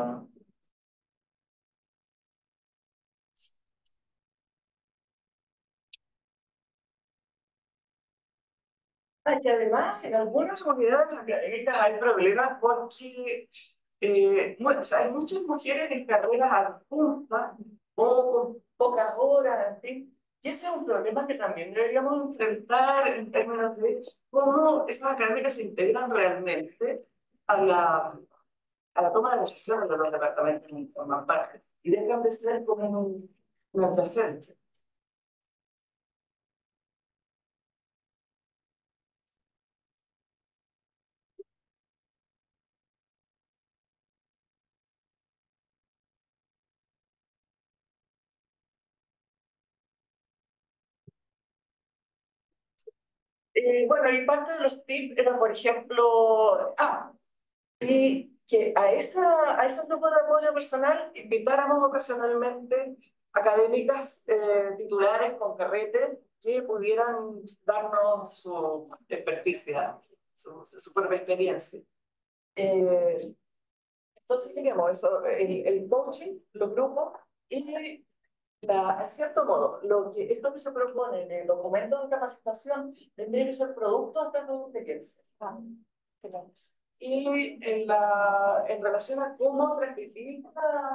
y además, en algunas unidades académicas hay problemas porque o sea, hay muchas mujeres en carreras adjuntas o con pocas horas, en fin. Y ese es un problema que también deberíamos enfrentar en términos de cómo esas académicas se integran realmente a la toma de decisiones de los departamentos en que forman parte y dejan de ser como un adyacente. Bueno, y parte de los tips era, por ejemplo, y que a esos grupos de apoyo personal invitáramos ocasionalmente académicas titulares con carrete que pudieran darnos su experticia, su propia experiencia. Entonces, digamos, eso, el coaching, los grupos y en cierto modo, esto que se propone de documentos de capacitación tendría que ser producto de estas dos experiencias. Y en relación a cómo transmitir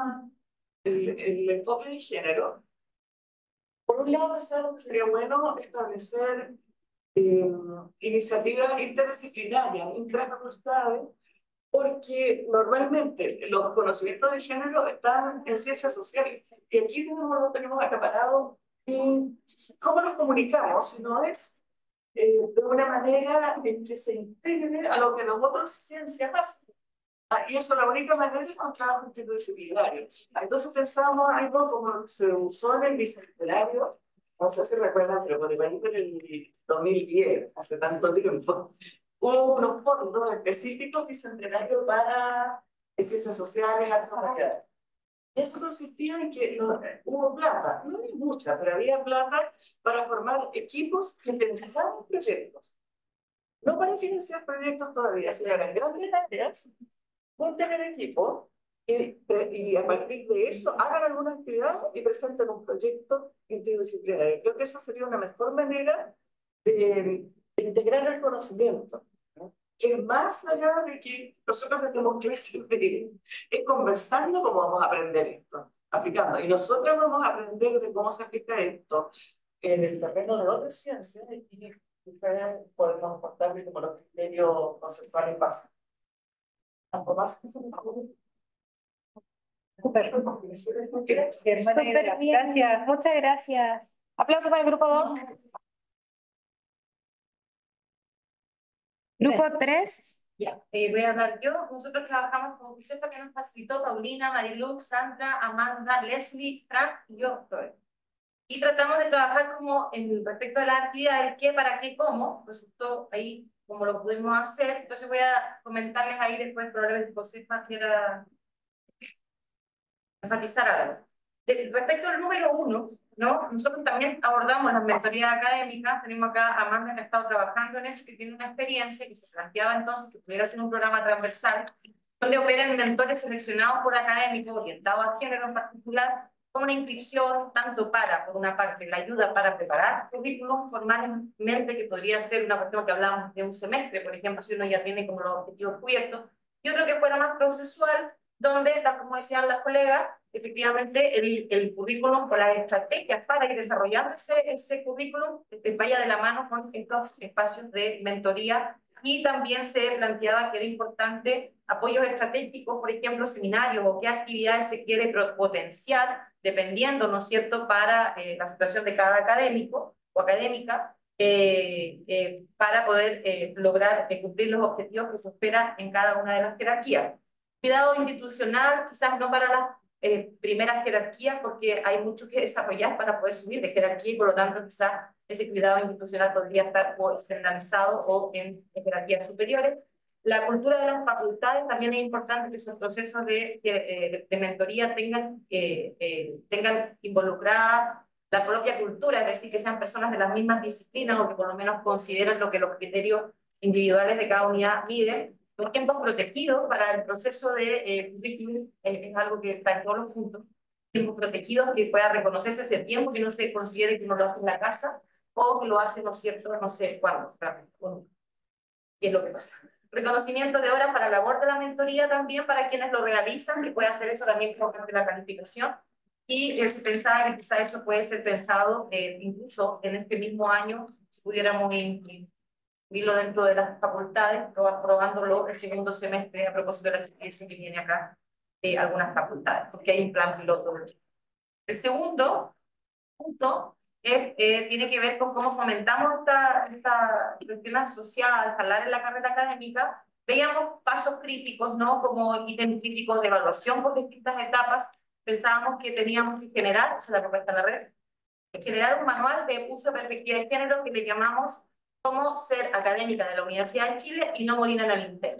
el enfoque de género, por un lado pensamos que sería bueno establecer iniciativas interdisciplinarias, intrafacultades, porque normalmente los conocimientos de género están en ciencias sociales y aquí no los tenemos acaparados. ¿Y cómo los comunicamos? Si no es de una manera en que se integre a lo que los otros ciencias hacen. Y eso la única manera es con trabajo interdisciplinario. Entonces pensamos algo como lo que se usó en el bicentenario, no sé si recuerdan, pero por ejemplo en el 2010, hace tanto tiempo, hubo unos fondos específicos bicentenarios para ciencias sociales, artes humanidades. Y eso consistía en que hubo plata, no había mucha, pero había plata para formar equipos que pensaban proyectos. No para financiar proyectos todavía, sino eran grandes áreas, junten el equipo y a partir de eso hagan alguna actividad y presenten un proyecto interdisciplinario. Creo que esa sería una mejor manera de integrar el conocimiento, ¿no? Que más allá de que nosotros le tenemos clases es conversando cómo vamos a aprender esto, aplicando. Y nosotros vamos a aprender de cómo se aplica esto en el terreno de otras ciencias y ustedes pueden comportarse como los criterios conceptuales básicos. ¿Algo más que se me ocurre? Súper bien. Gracias. Muchas gracias. Aplauso para el grupo 2. Grupo 3. Ya, voy a hablar yo. Nosotros trabajamos con Josefa, que nos facilitó Paulina, Marilu, Sandra, Amanda, Leslie, Frank y yo, Flores. Y tratamos de trabajar como en respecto a la actividad, el qué, para qué, cómo. Resultó ahí como lo pudimos hacer. Entonces voy a comentarles ahí después, probablemente Josefa quiera enfatizar algo. Respecto al número 1, ¿no? Nosotros también abordamos las mentorías académicas. Tenemos acá a Amanda que ha estado trabajando en eso, que tiene una experiencia que se planteaba entonces que pudiera ser un programa transversal, donde operan mentores seleccionados por académicos orientados al género en particular, con una inscripción tanto para, por una parte, la ayuda para preparar currículum formalmente, que podría ser una cuestión que hablábamos de un semestre, por ejemplo, si uno ya tiene como los objetivos cubiertos, y otro que fuera más procesual, donde, como decían las colegas, efectivamente el currículum o las estrategias para ir desarrollando ese currículum vaya de la mano con estos espacios de mentoría. Y también se planteaba que era importante apoyos estratégicos, por ejemplo, seminarios o qué actividades se quiere potenciar, dependiendo, ¿no es cierto?, para la situación de cada académico o académica, para poder lograr cumplir los objetivos que se esperan en cada una de las jerarquías. Cuidado institucional, quizás no para las primeras jerarquías, porque hay mucho que desarrollar para poder subir de jerarquía y por lo tanto quizás ese cuidado institucional podría estar o externalizado o en jerarquías superiores. La cultura de las facultades también es importante que esos procesos de mentoría tengan involucrada la propia cultura, es decir, que sean personas de las mismas disciplinas o que por lo menos consideren lo que los criterios individuales de cada unidad miden. Los tiempos protegidos para el proceso de currículum es algo que está en todos los puntos. Tiempos protegidos que pueda reconocerse ese tiempo, que no se considere que uno lo hace en la casa o que lo hace, ¿no es cierto?, no sé cuándo, qué es lo que pasa. Reconocimiento de horas para la labor de la mentoría también para quienes lo realizan, que puede hacer eso también como parte de la calificación. y se pensaba que quizá eso puede ser pensado incluso en este mismo año, si pudiéramos incluirlo dentro de las facultades, probándolo el segundo semestre a propósito de la experiencia que tiene acá algunas facultades, porque hay un plan piloto. El segundo punto tiene que ver con cómo fomentamos el tema social, jalar en la carrera académica. Veíamos pasos críticos, ¿no? Como ítems críticos de evaluación por distintas etapas. Pensábamos que teníamos que generar, esa es la propuesta de la red, generar un manual de uso de perspectiva de género que le llamamos Cómo ser académica de la Universidad de Chile y no morir en el intento.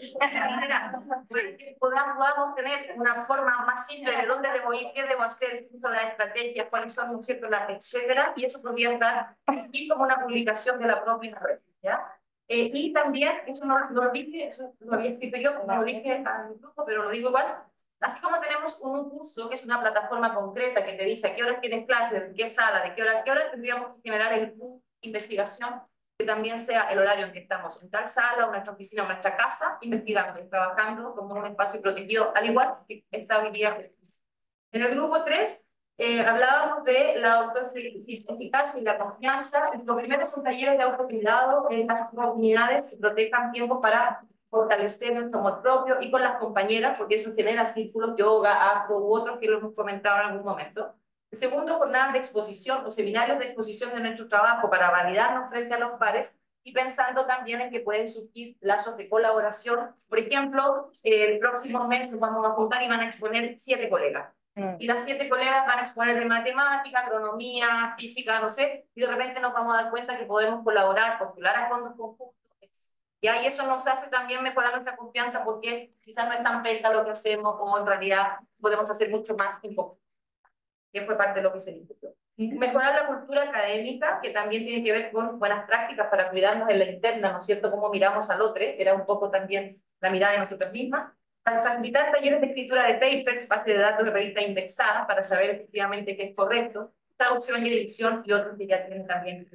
Podamos tener una forma más simple de dónde debo ir, qué debo hacer, incluso las estrategias, cuáles son, ¿no es cierto?, las etcétera, y eso podría estar aquí como una publicación de la propia red, ¿ya? Y también, eso no lo dije, eso lo había escrito yo, no lo dije al grupo, pero lo digo igual. Así como tenemos un curso, que es una plataforma concreta que te dice a qué horas tienes clases, en qué sala, de qué hora a qué hora, tendríamos que generar el investigación que también sea el horario en que estamos en tal sala, o nuestra oficina, o nuestra casa, investigando y trabajando como un espacio protegido, al igual que estabilidad. En el grupo 3 hablábamos de la autoeficacia y la confianza. Los primeros son talleres de autocuidado en las comunidades que protejan tiempo para fortalecer nuestro amor propio y con las compañeras, porque eso genera círculos, yoga, afro u otros que lo hemos comentado en algún momento. El segundo, jornadas de exposición o seminarios de exposición de nuestro trabajo para validarnos frente a los pares y pensando también en que pueden surgir lazos de colaboración. Por ejemplo, el próximo mes nos vamos a juntar y van a exponer 7 colegas. Y las 7 colegas van a exponer de matemática, agronomía, física, no sé, y de repente nos vamos a dar cuenta que podemos colaborar, postular a fondos conjuntos. Y ahí eso nos hace también mejorar nuestra confianza porque quizás no es tan penta lo que hacemos como en realidad podemos hacer mucho más en poco, que fue parte de lo que se discutió. Mejorar la cultura académica, que también tiene que ver con buenas prácticas para cuidarnos en la interna, ¿no es cierto?, cómo miramos al otro, era un poco también la mirada de nosotros mismas. Para facilitar talleres de escritura de papers, base de datos de revistas indexadas, para saber efectivamente qué es correcto, traducción y edición, y otros que ya tienen también.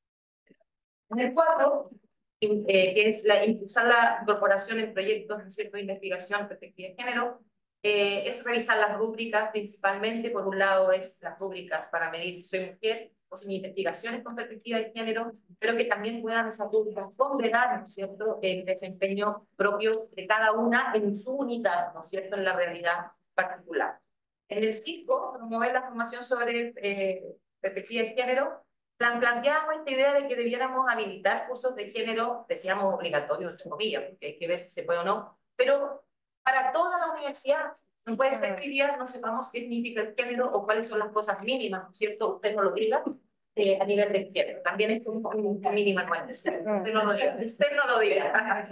En el 4, que es impulsar la incorporación en proyectos, ¿no es cierto?, de investigación, perspectiva de género, es revisar las rúbricas principalmente. Por un lado es las rúbricas para medir si soy mujer o si mi investigación es con perspectiva de género, pero que también puedan esas rúbricas ponderar, ¿no es cierto?, el desempeño propio de cada una en su unidad, ¿no es cierto?, en la realidad particular. En el 5, promover la formación sobre perspectiva de género. Planteábamos esta idea de que debiéramos habilitar cursos de género, decíamos obligatorios, entre comillas, porque hay que ver si se puede o no, pero para toda la universidad. No puede ser que hoy día no sepamos qué significa el género o cuáles son las cosas mínimas, ¿no es cierto? Usted no lo diga a nivel de género. También es un mínimo anual. Usted no lo diga. Usted no lo diga.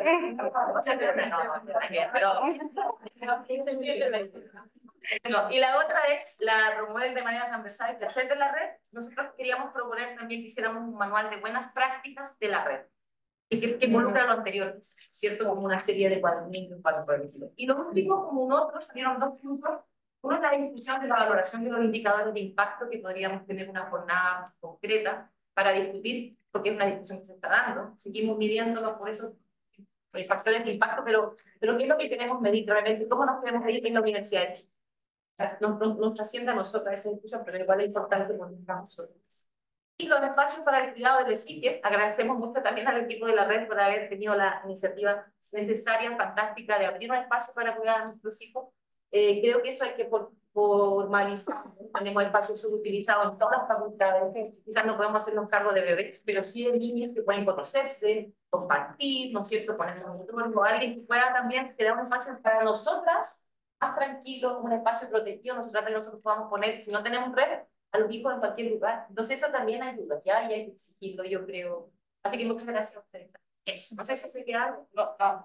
No, y la otra es la promover de manera transversal el tercer de la red. Nosotros queríamos proponer también que hiciéramos un manual de buenas prácticas de la red, que involucra lo anterior, ¿cierto? Como una serie de cuadernillos para poder decirlo. Y lo último, como un otro, salieron 2 puntos. Uno es la discusión de la valoración de los indicadores de impacto, que podríamos tener una jornada concreta para discutir, porque es una discusión que se está dando. Seguimos midiéndonos por esos factores de impacto, pero ¿qué es lo que queremos medir realmente? ¿Cómo nos queremos medir en la Universidad de Chile? Nos trasciende a nosotras esa discusión, pero igual es importante porque estamos nosotros. Y los espacios para el cuidado de los psiques, agradecemos mucho también al equipo de la red por haber tenido la iniciativa necesaria, fantástica, de abrir un espacio para cuidar a nuestros hijos. Creo que eso hay que formalizar. Tenemos espacios subutilizados en todas las facultades. Quizás no podemos hacernos cargo de bebés, pero sí de niños que pueden conocerse, compartir, ¿no es cierto?, poner un entorno, alguien que pueda también crear un espacio para nosotras más tranquilo, un espacio protegido. Nosotros podamos poner, si no tenemos red, a los hijos en cualquier lugar. Entonces eso también ayuda, ya, y hay que exigirlo, yo creo. Así que muchas gracias a ustedes. Eso, no sé si se queda algo. No.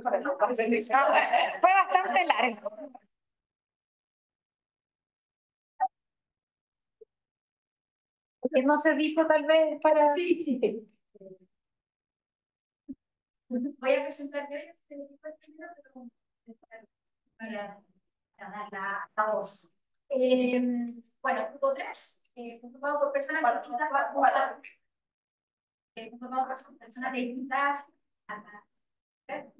Fue bastante largo. Que no se dijo tal vez para... Sí. Voy a presentar yo este tipo de género, pero para dar la voz. Bueno, grupo 3, conformado por personas distintas, conformado por personas distintas.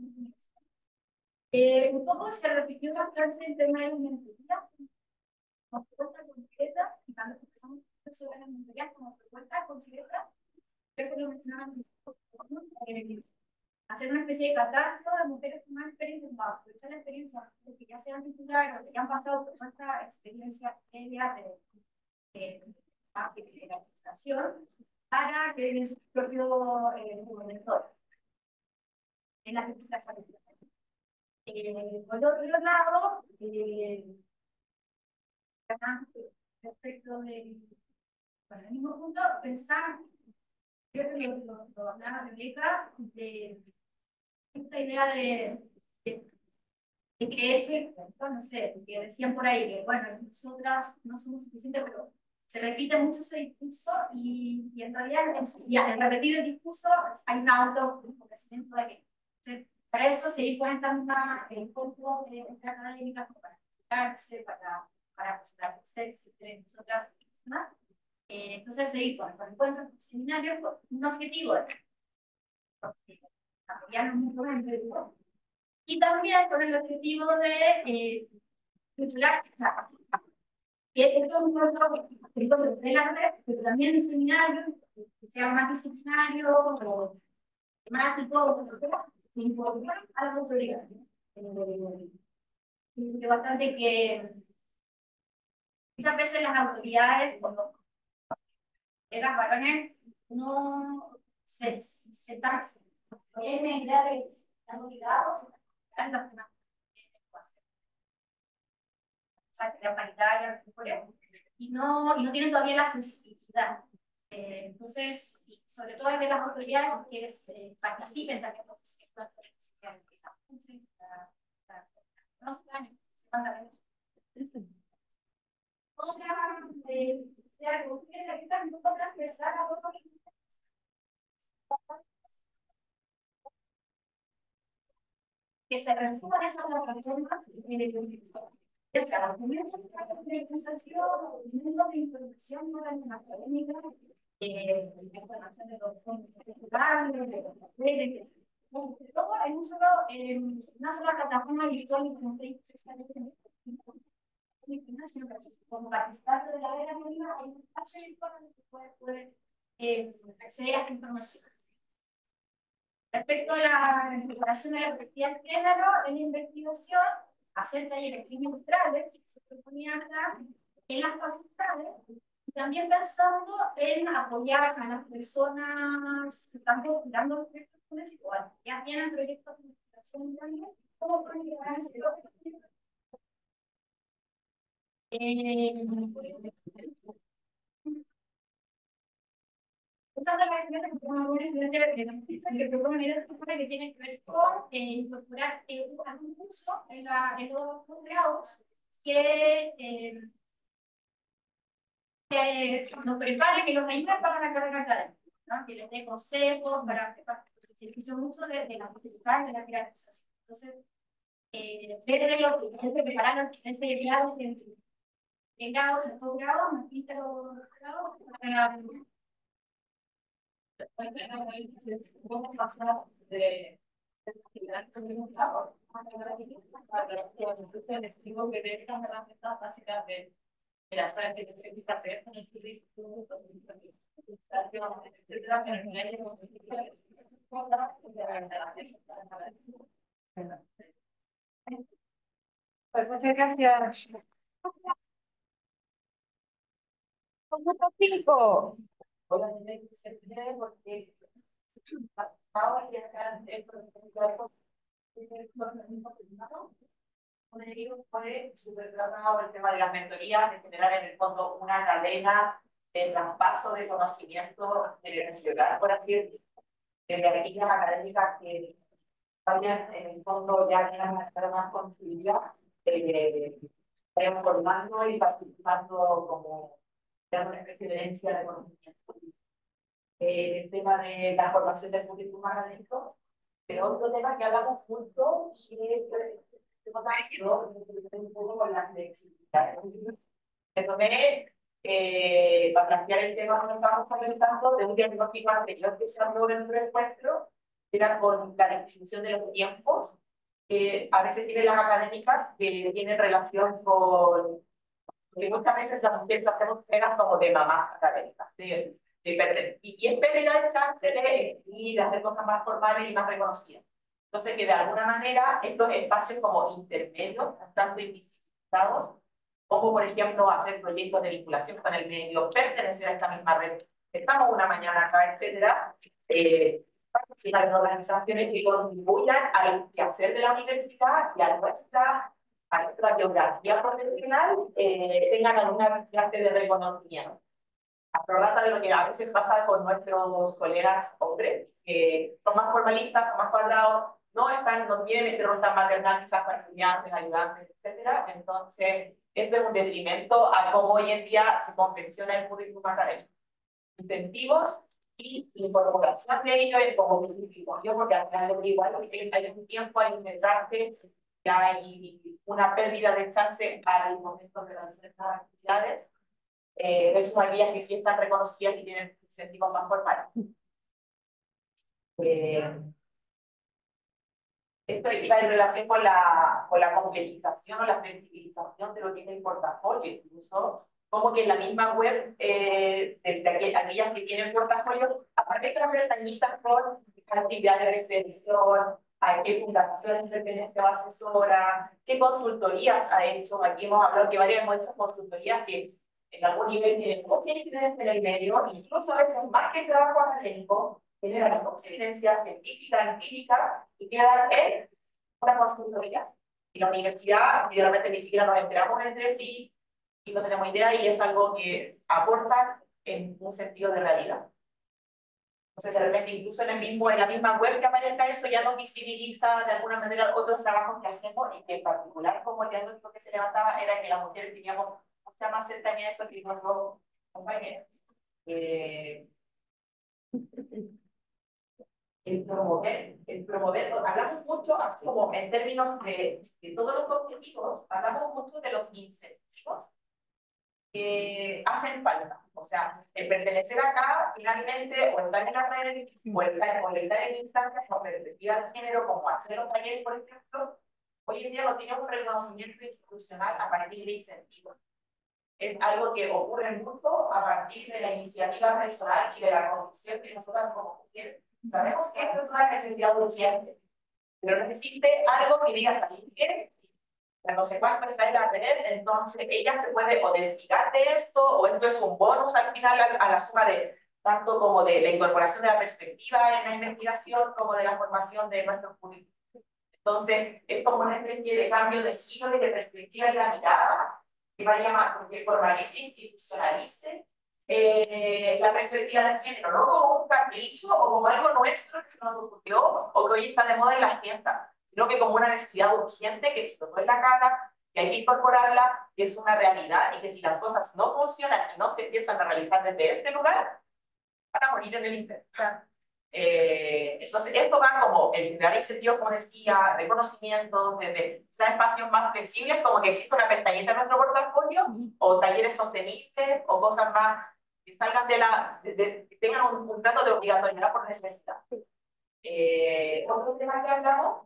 Un poco se repitió bastante el tema de la identidad. como propuesta concreta, y también empezamos sobre las mentorías como propuesta concreta, creo que lo mencionaban, hacer una especie de catastro de mujeres con más experiencia, para aprovechar la experiencia de que ya sean titulares o que ya han pasado por nuestra experiencia previa de la administración, para que den su propio mentor en las distintas cualidades. Por otro lado, respecto del bueno, el mismo punto, pensar, creo que lo hablaba Rebeca, de esta idea de creerse, no sé, que decían por ahí que, bueno, nosotras no somos suficientes, pero se repite mucho ese discurso y en realidad al repetir el discurso hay un autoconvencimiento de que para eso seguir con esta misma encuentro de académica para explicarse, para establecerse entre nosotras mismas. Entonces seguir con encuentros seminarios con un objetivo de apoyarnos mutuamente y también con el objetivo de titular, o sea, que esto es un encuentro de la red, pero también en seminarios que sean más disciplinarios o temáticos, incorporar a las autoridades. Es bastante que muchas veces las autoridades, cuando eran varones, no se taxan. Hay una idea de que están obligados a las demás. O sea, que sean paritarias, y no tienen todavía la sensibilidad. Entonces, y sobre todo de las autoridades que participen también por cierto, que se resuman esas plataformas es la primera organización, mundo de información no académica, información de los fondos de todo en una sola plataforma virtual y como te como participante de la red anónima, hay un espacio virtual donde puede acceder a esta información. Respecto a la incorporación de la perspectiva de género en la investigación, hacer talleres trimestrales, se proponía acá en las facultades, y también pensando en apoyar a las personas que están postulando los proyectos municipales, ya tienen proyectos de investigación también, como proyectos de Pensando en las actividades que proponen que tienen que ver con incorporar algún curso en los posgrados que nos prepare, que los ayude para la carrera académica, ¿no? Que les dé consejos para el servicio mucho de la dificultad de la creativización. Entonces, preparar a los estudiantes de grados, en grados, en posgrados, en quinto grado, para vamos a pasar de actividad digo que de estas herramientas básicas de las áreas que necesitas hacer con el currículum, etcétera, Pues muchas gracias. Punto 5. Voy a tener que ser breve porque fue súper tratado el tema de las mentorías, de generar en el fondo una cadena de traspaso de conocimiento generacional, por así decirlo, de aquellas académicas que vayan en el fondo ya de una manera más construida, vayan formando y participando como dando una especie de herencia de conocimiento. El tema de la formación del currículum académico, pero otro tema que hablamos juntos es un poco con la flexibilidad. Me tomé para plantear el tema que estamos comentando de un diagnóstico anterior que se habló en un encuentro, que era con la distribución de los tiempos, que a veces tienen las académicas que tienen relación con porque muchas veces las mujeres hacemos pegas como de mamás académicas, y es pérdida de chance de escribir, de hacer cosas más formales y más reconocidas. Entonces, que de alguna manera estos espacios como intermedios, tanto invisibilizados, como por ejemplo hacer proyectos de vinculación con el medio, pertenecer a esta misma red, estamos una mañana acá, etcétera, participar en organizaciones que contribuyan al quehacer de la universidad y a nuestra biografía profesional, tengan alguna clase de reconocimiento. A prorrata de lo que a veces pasa con nuestros colegas hombres, que son más formalistas, son más cuadrados, no tienen este rol tan maternal, quizás para estudiantes, ayudantes, etcétera. Entonces, esto es un detrimento a cómo hoy en día se confecciona el currículum académico. Incentivos y incorporación de ello es como yo porque al final igual hay un tiempo, hay un desgaste, que hay una pérdida de chance al momento de realizar estas actividades, versus aquellas que sí están reconocidas y tienen incentivos más formales. Esto iba en relación con la complejización o la flexibilización de lo que es el portafolio, incluso como que en la misma web, desde aquellas que tienen portafolio, aparecen pestañitas con actividades de selección, a qué fundaciones pertenece o asesora, qué consultorías ha hecho. Aquí hemos hablado que varias hemos hecho consultorías que en algún nivel tienen mucha incidencia en el medio, incluso a veces más que el trabajo académico, generan mucha evidencia científica, empírica, y quedan en una consultoría. Y la universidad, realmente ni siquiera nos enteramos entre sí, y no tenemos idea, y es algo que aporta en un sentido de realidad. Entonces, de repente, incluso en la misma web que aparezca eso, ya nos visibiliza de alguna manera otros trabajos que hacemos, y que en particular, como el diagnóstico que se levantaba, era que las mujeres teníamos mucha más cercanía a eso que nuestros compañeros. El promover, hablamos mucho, así como en términos de todos los objetivos, hablamos mucho de los incentivos que hacen falta. O sea, el pertenecer acá, finalmente, o estar en la red, o estar en instancias con perspectiva de género, como hacer un taller, por ejemplo, hoy en día no tiene un reconocimiento institucional a partir de incentivos. Es algo que ocurre mucho a partir de la iniciativa personal y de la convicción que nosotras como mujeres sabemos que esto es una necesidad urgente, pero no existe algo que diga, ¿sabes qué? La consecuencia que va a tener, entonces ella se puede o desligar de esto, o esto es un bonus al final a la suma de tanto como de la incorporación de la perspectiva en la investigación, como de la formación de nuestros currículos. Entonces, es como una especie de cambio de giro y de perspectiva y la mirada, que vaya más, que formalice, institucionalice la perspectiva de género, no como un capricho o como algo nuestro que se nos ocurrió o que hoy está de moda en la agenda, sino que como una necesidad urgente que explotó en la cara, que hay que incorporarla, que es una realidad y que si las cosas no funcionan y no se empiezan a realizar desde este lugar, van a morir en el intento. Entonces, esto va como el generar incentivos, como decía, reconocimiento, desde espacios más flexibles, como que existe una pestañita en nuestro portafolio, o talleres sostenibles, o cosas más que salgan que tengan un trato de obligatoriedad por necesidad. Otro tema que hablamos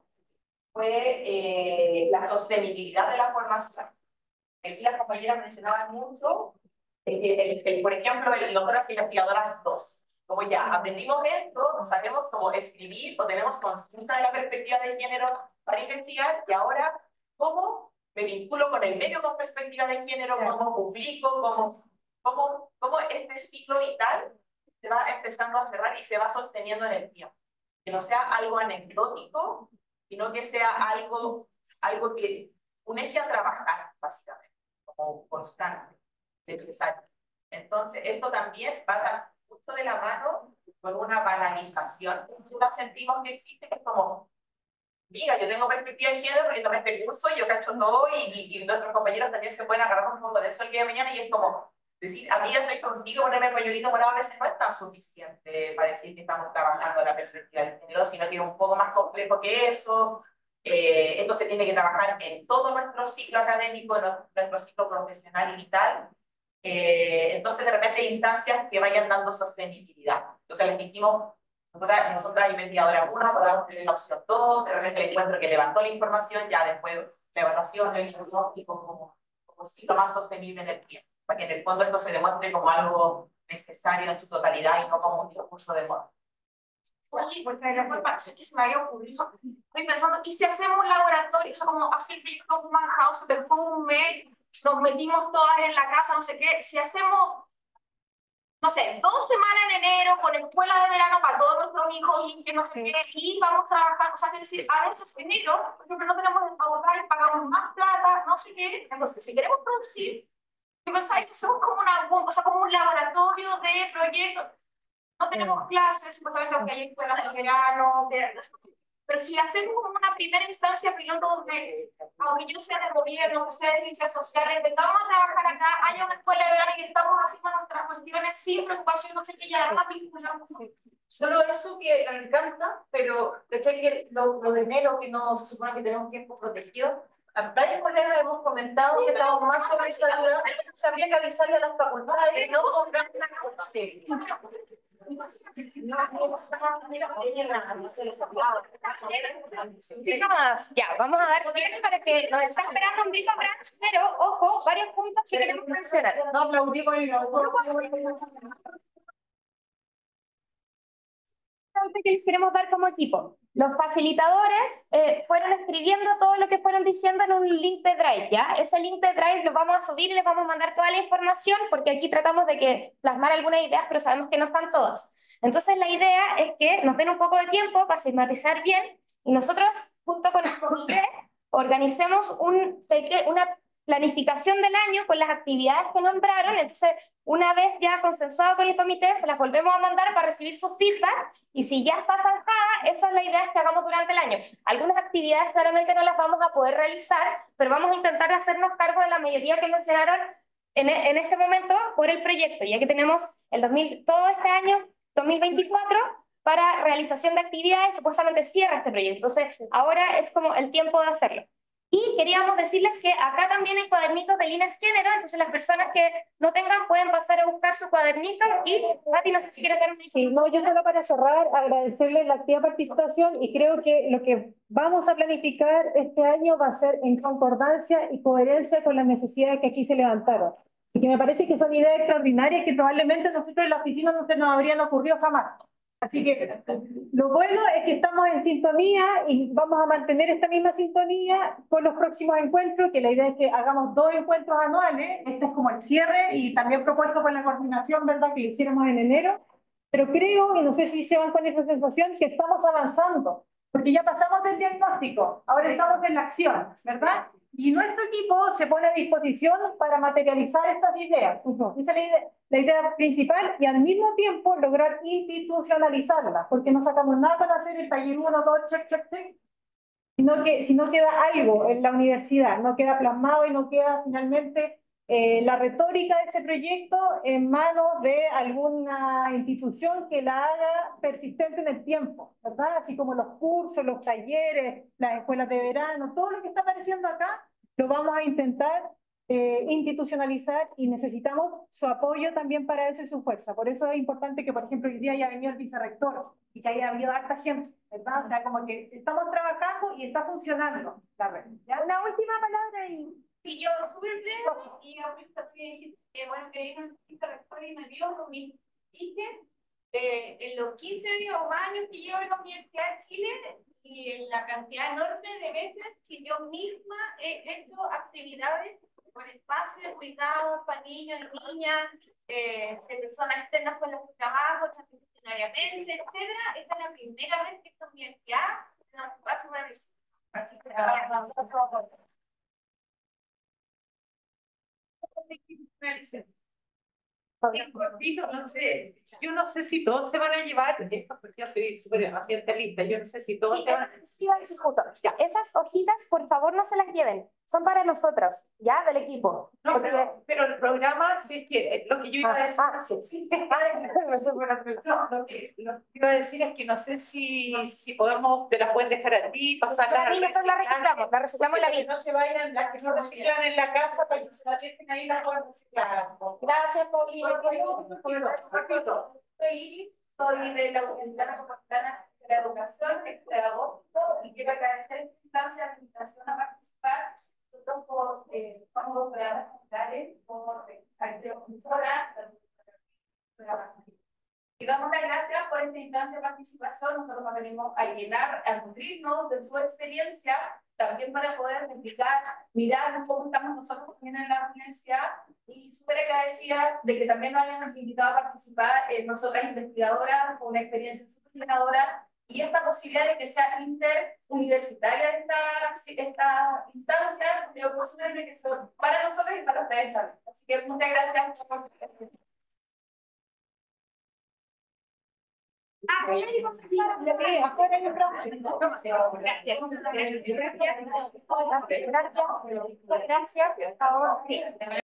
fue la sostenibilidad de la formación. Aquí las compañeras mencionaban mucho, por ejemplo, el doctoras investigadoras 2. Como ya aprendimos esto, no sabemos cómo escribir o tenemos conciencia de la perspectiva de género para investigar, y ahora, ¿cómo me vinculo con el medio con perspectiva de género? ¿Cómo publico? ¿Cómo este ciclo vital se va empezando a cerrar y se va sosteniendo en el tiempo? Que no sea algo anecdótico, sino que sea algo que un eje a trabajar, básicamente, como constante, necesario. Entonces, esto también va a estar justo de la mano con una banalización. Nosotros sentimos que existe, que es como, diga, yo tengo perspectiva de género, pero yo tomé este curso y yo cacho todo, y nuestros compañeros también se pueden agarrar un poco de eso el día de mañana, y es como decir, amiga, estoy contigo, ponerme el pañuelito morado a veces no es tan suficiente para decir que estamos trabajando la perspectiva de género, sino que es un poco más complejo que eso. Esto se tiene que trabajar en todo nuestro ciclo académico, en nuestro ciclo profesional y vital. Entonces, de repente, hay instancias que vayan dando sostenibilidad. Entonces, les hicimos, nosotras investigadoras 1, podamos tener la opción 2, de repente el encuentro que levantó la información, ya después la evaluación, el diagnóstico, como poquito más sostenible en el tiempo, para que en el fondo esto se demuestre como algo necesario en su totalidad y no como un discurso de moda. Oye, porque la forma, sé que se me había ocurrido, estoy pensando, ¿y si hacemos un laboratorio, eso como hacer el Human House, después un mes, nos metimos todas en la casa, no sé qué, si hacemos, no sé, 2 semanas en enero con escuela de verano para todos nuestros hijos y que no sé qué, y vamos a trabajar, o sea, es decir, a veces enero, por ejemplo, no tenemos que ahorrar, pagamos más plata, no sé qué, entonces si queremos producir, ¿qué pensáis? Hacemos como o sea, como un laboratorio de proyectos. No tenemos clases, supuestamente aunque hay escuelas de verano, pero si hacemos una primera instancia piloto donde, aunque yo sea de gobierno, que sea de ciencias sociales, vengamos a trabajar acá, haya una escuela de verano y que estamos haciendo nuestras cuestiones sin preocupación, no sé qué, ya la vinculamos. Solo eso que me encanta, pero ¿cachai? Que lo de enero, que no se supone que tenemos tiempo protegido, a varios colegas hemos comentado que estamos más sobresaturados, habría que avisarle a las facultades, no pongan una cosa seria. Ya, vamos a dar cierre para que nos está esperando un Viva Branch, pero ojo, varios puntos que queremos mencionar. No aplaudimos y no. Que les queremos dar como equipo. Los facilitadores fueron escribiendo todo lo que fueron diciendo en un link de Drive, ¿ya? Ese link de Drive lo vamos a subir y les vamos a mandar toda la información porque aquí tratamos de que plasmar algunas ideas, pero sabemos que no están todas. Entonces la idea es que nos den un poco de tiempo para sistematizar bien y nosotros, junto con el comité, organicemos una planificación del año con las actividades que nombraron. Entonces, una vez ya consensuado con el comité, se las volvemos a mandar para recibir su feedback y si ya está zanjada, esa es la idea que hagamos durante el año. Algunas actividades claramente no las vamos a poder realizar, pero vamos a intentar hacernos cargo de la mayoría que mencionaron en este momento por el proyecto, ya que tenemos todo este año, 2024, para realización de actividades, supuestamente cierra este proyecto. Entonces, ahora es como el tiempo de hacerlo. Y queríamos decirles que acá también hay cuadernitos de líneas género, entonces las personas que no tengan pueden pasar a buscar su cuadernito y Pati, no sé si quieres dar un... Sí, no, yo solo para cerrar, agradecerles la activa participación y creo que lo que vamos a planificar este año va a ser en concordancia y coherencia con las necesidades que aquí se levantaron. Y que me parece que son ideas extraordinarias que probablemente nosotros en la oficina no se nos habrían ocurrido jamás. Así que lo bueno es que estamos en sintonía y vamos a mantener esta misma sintonía con los próximos encuentros, que la idea es que hagamos 2 encuentros anuales. Este es como el cierre y también propuesto por la coordinación, ¿verdad? Que lo hiciéramos en enero. Pero creo, y no sé si se van con esa sensación, que estamos avanzando, porque ya pasamos del diagnóstico, ahora estamos en la acción, ¿verdad? Y nuestro equipo se pone a disposición para materializar estas ideas. Esa es la idea principal y al mismo tiempo lograr institucionalizarlas, porque no sacamos nada para hacer el taller 1, 2, check, check, check, sino queda algo en la universidad, no queda plasmado y no queda finalmente la retórica de este proyecto en manos de alguna institución que la haga persistente en el tiempo, ¿verdad? Así como los cursos, los talleres, las escuelas de verano, todo lo que está apareciendo acá, lo vamos a intentar institucionalizar y necesitamos su apoyo también para eso y su fuerza. Por eso es importante que, por ejemplo, hoy día haya venido el vicerrector y que haya habido harta gente, ¿verdad? O sea, como que estamos trabajando y está funcionando la red. ¿Ya? Una última palabra Y yo súper bien, y ahorita que bueno, que vino el vicerrector y me vio con mi hija en los 15 o más años que llevo en la Universidad de Chile y en la cantidad enorme de veces que yo misma he hecho actividades con espacios de cuidado para niños y niñas, de personas externas con las que trabajo, transdisciplinariamente, etcétera. Esta es la primera vez que esta universidad nos pasa una visita. Así que Sí, no sé, yo no sé si todos se van a llevar esto, porque yo soy súper ambientalista, yo no sé si todos se van a... Sí, justo. Esas hojitas, por favor, no se las lleven. Son para nosotros, ¿ya? Del equipo. No, Porque... pero el programa, sí es que lo que yo iba a decir... sí. Lo que iba a decir es que no sé si podemos, te las pueden dejar a ti, pasarlas al reciclamos, la reciclamos la vida. no se vayan, las que no reciclan en la casa, para que se las dejen ahí, las pueden reciclar. Gracias, Paulina. Soy Iris, soy de la Universidad Metropolitana de la Educación, pedagógico, y quiero agradecer la instancia de invitación a participar. nosotros somos programas digitales por profesora. Y damos las gracias por esta instancia de participación. Nosotros nos venimos a llenar, a nutrirnos de su experiencia, también para poder explicar, mirar cómo estamos nosotros también en la universidad, y súper agradecida de que también nos hayan invitado a participar nosotras investigadoras con una experiencia súper llenadora, y esta posibilidad de que sea interuniversitaria esta instancia, creo que es súper enriquecedor para nosotros y para ustedes también. Así que muchas gracias por afuera hay un gracias. Gracias. Por favor.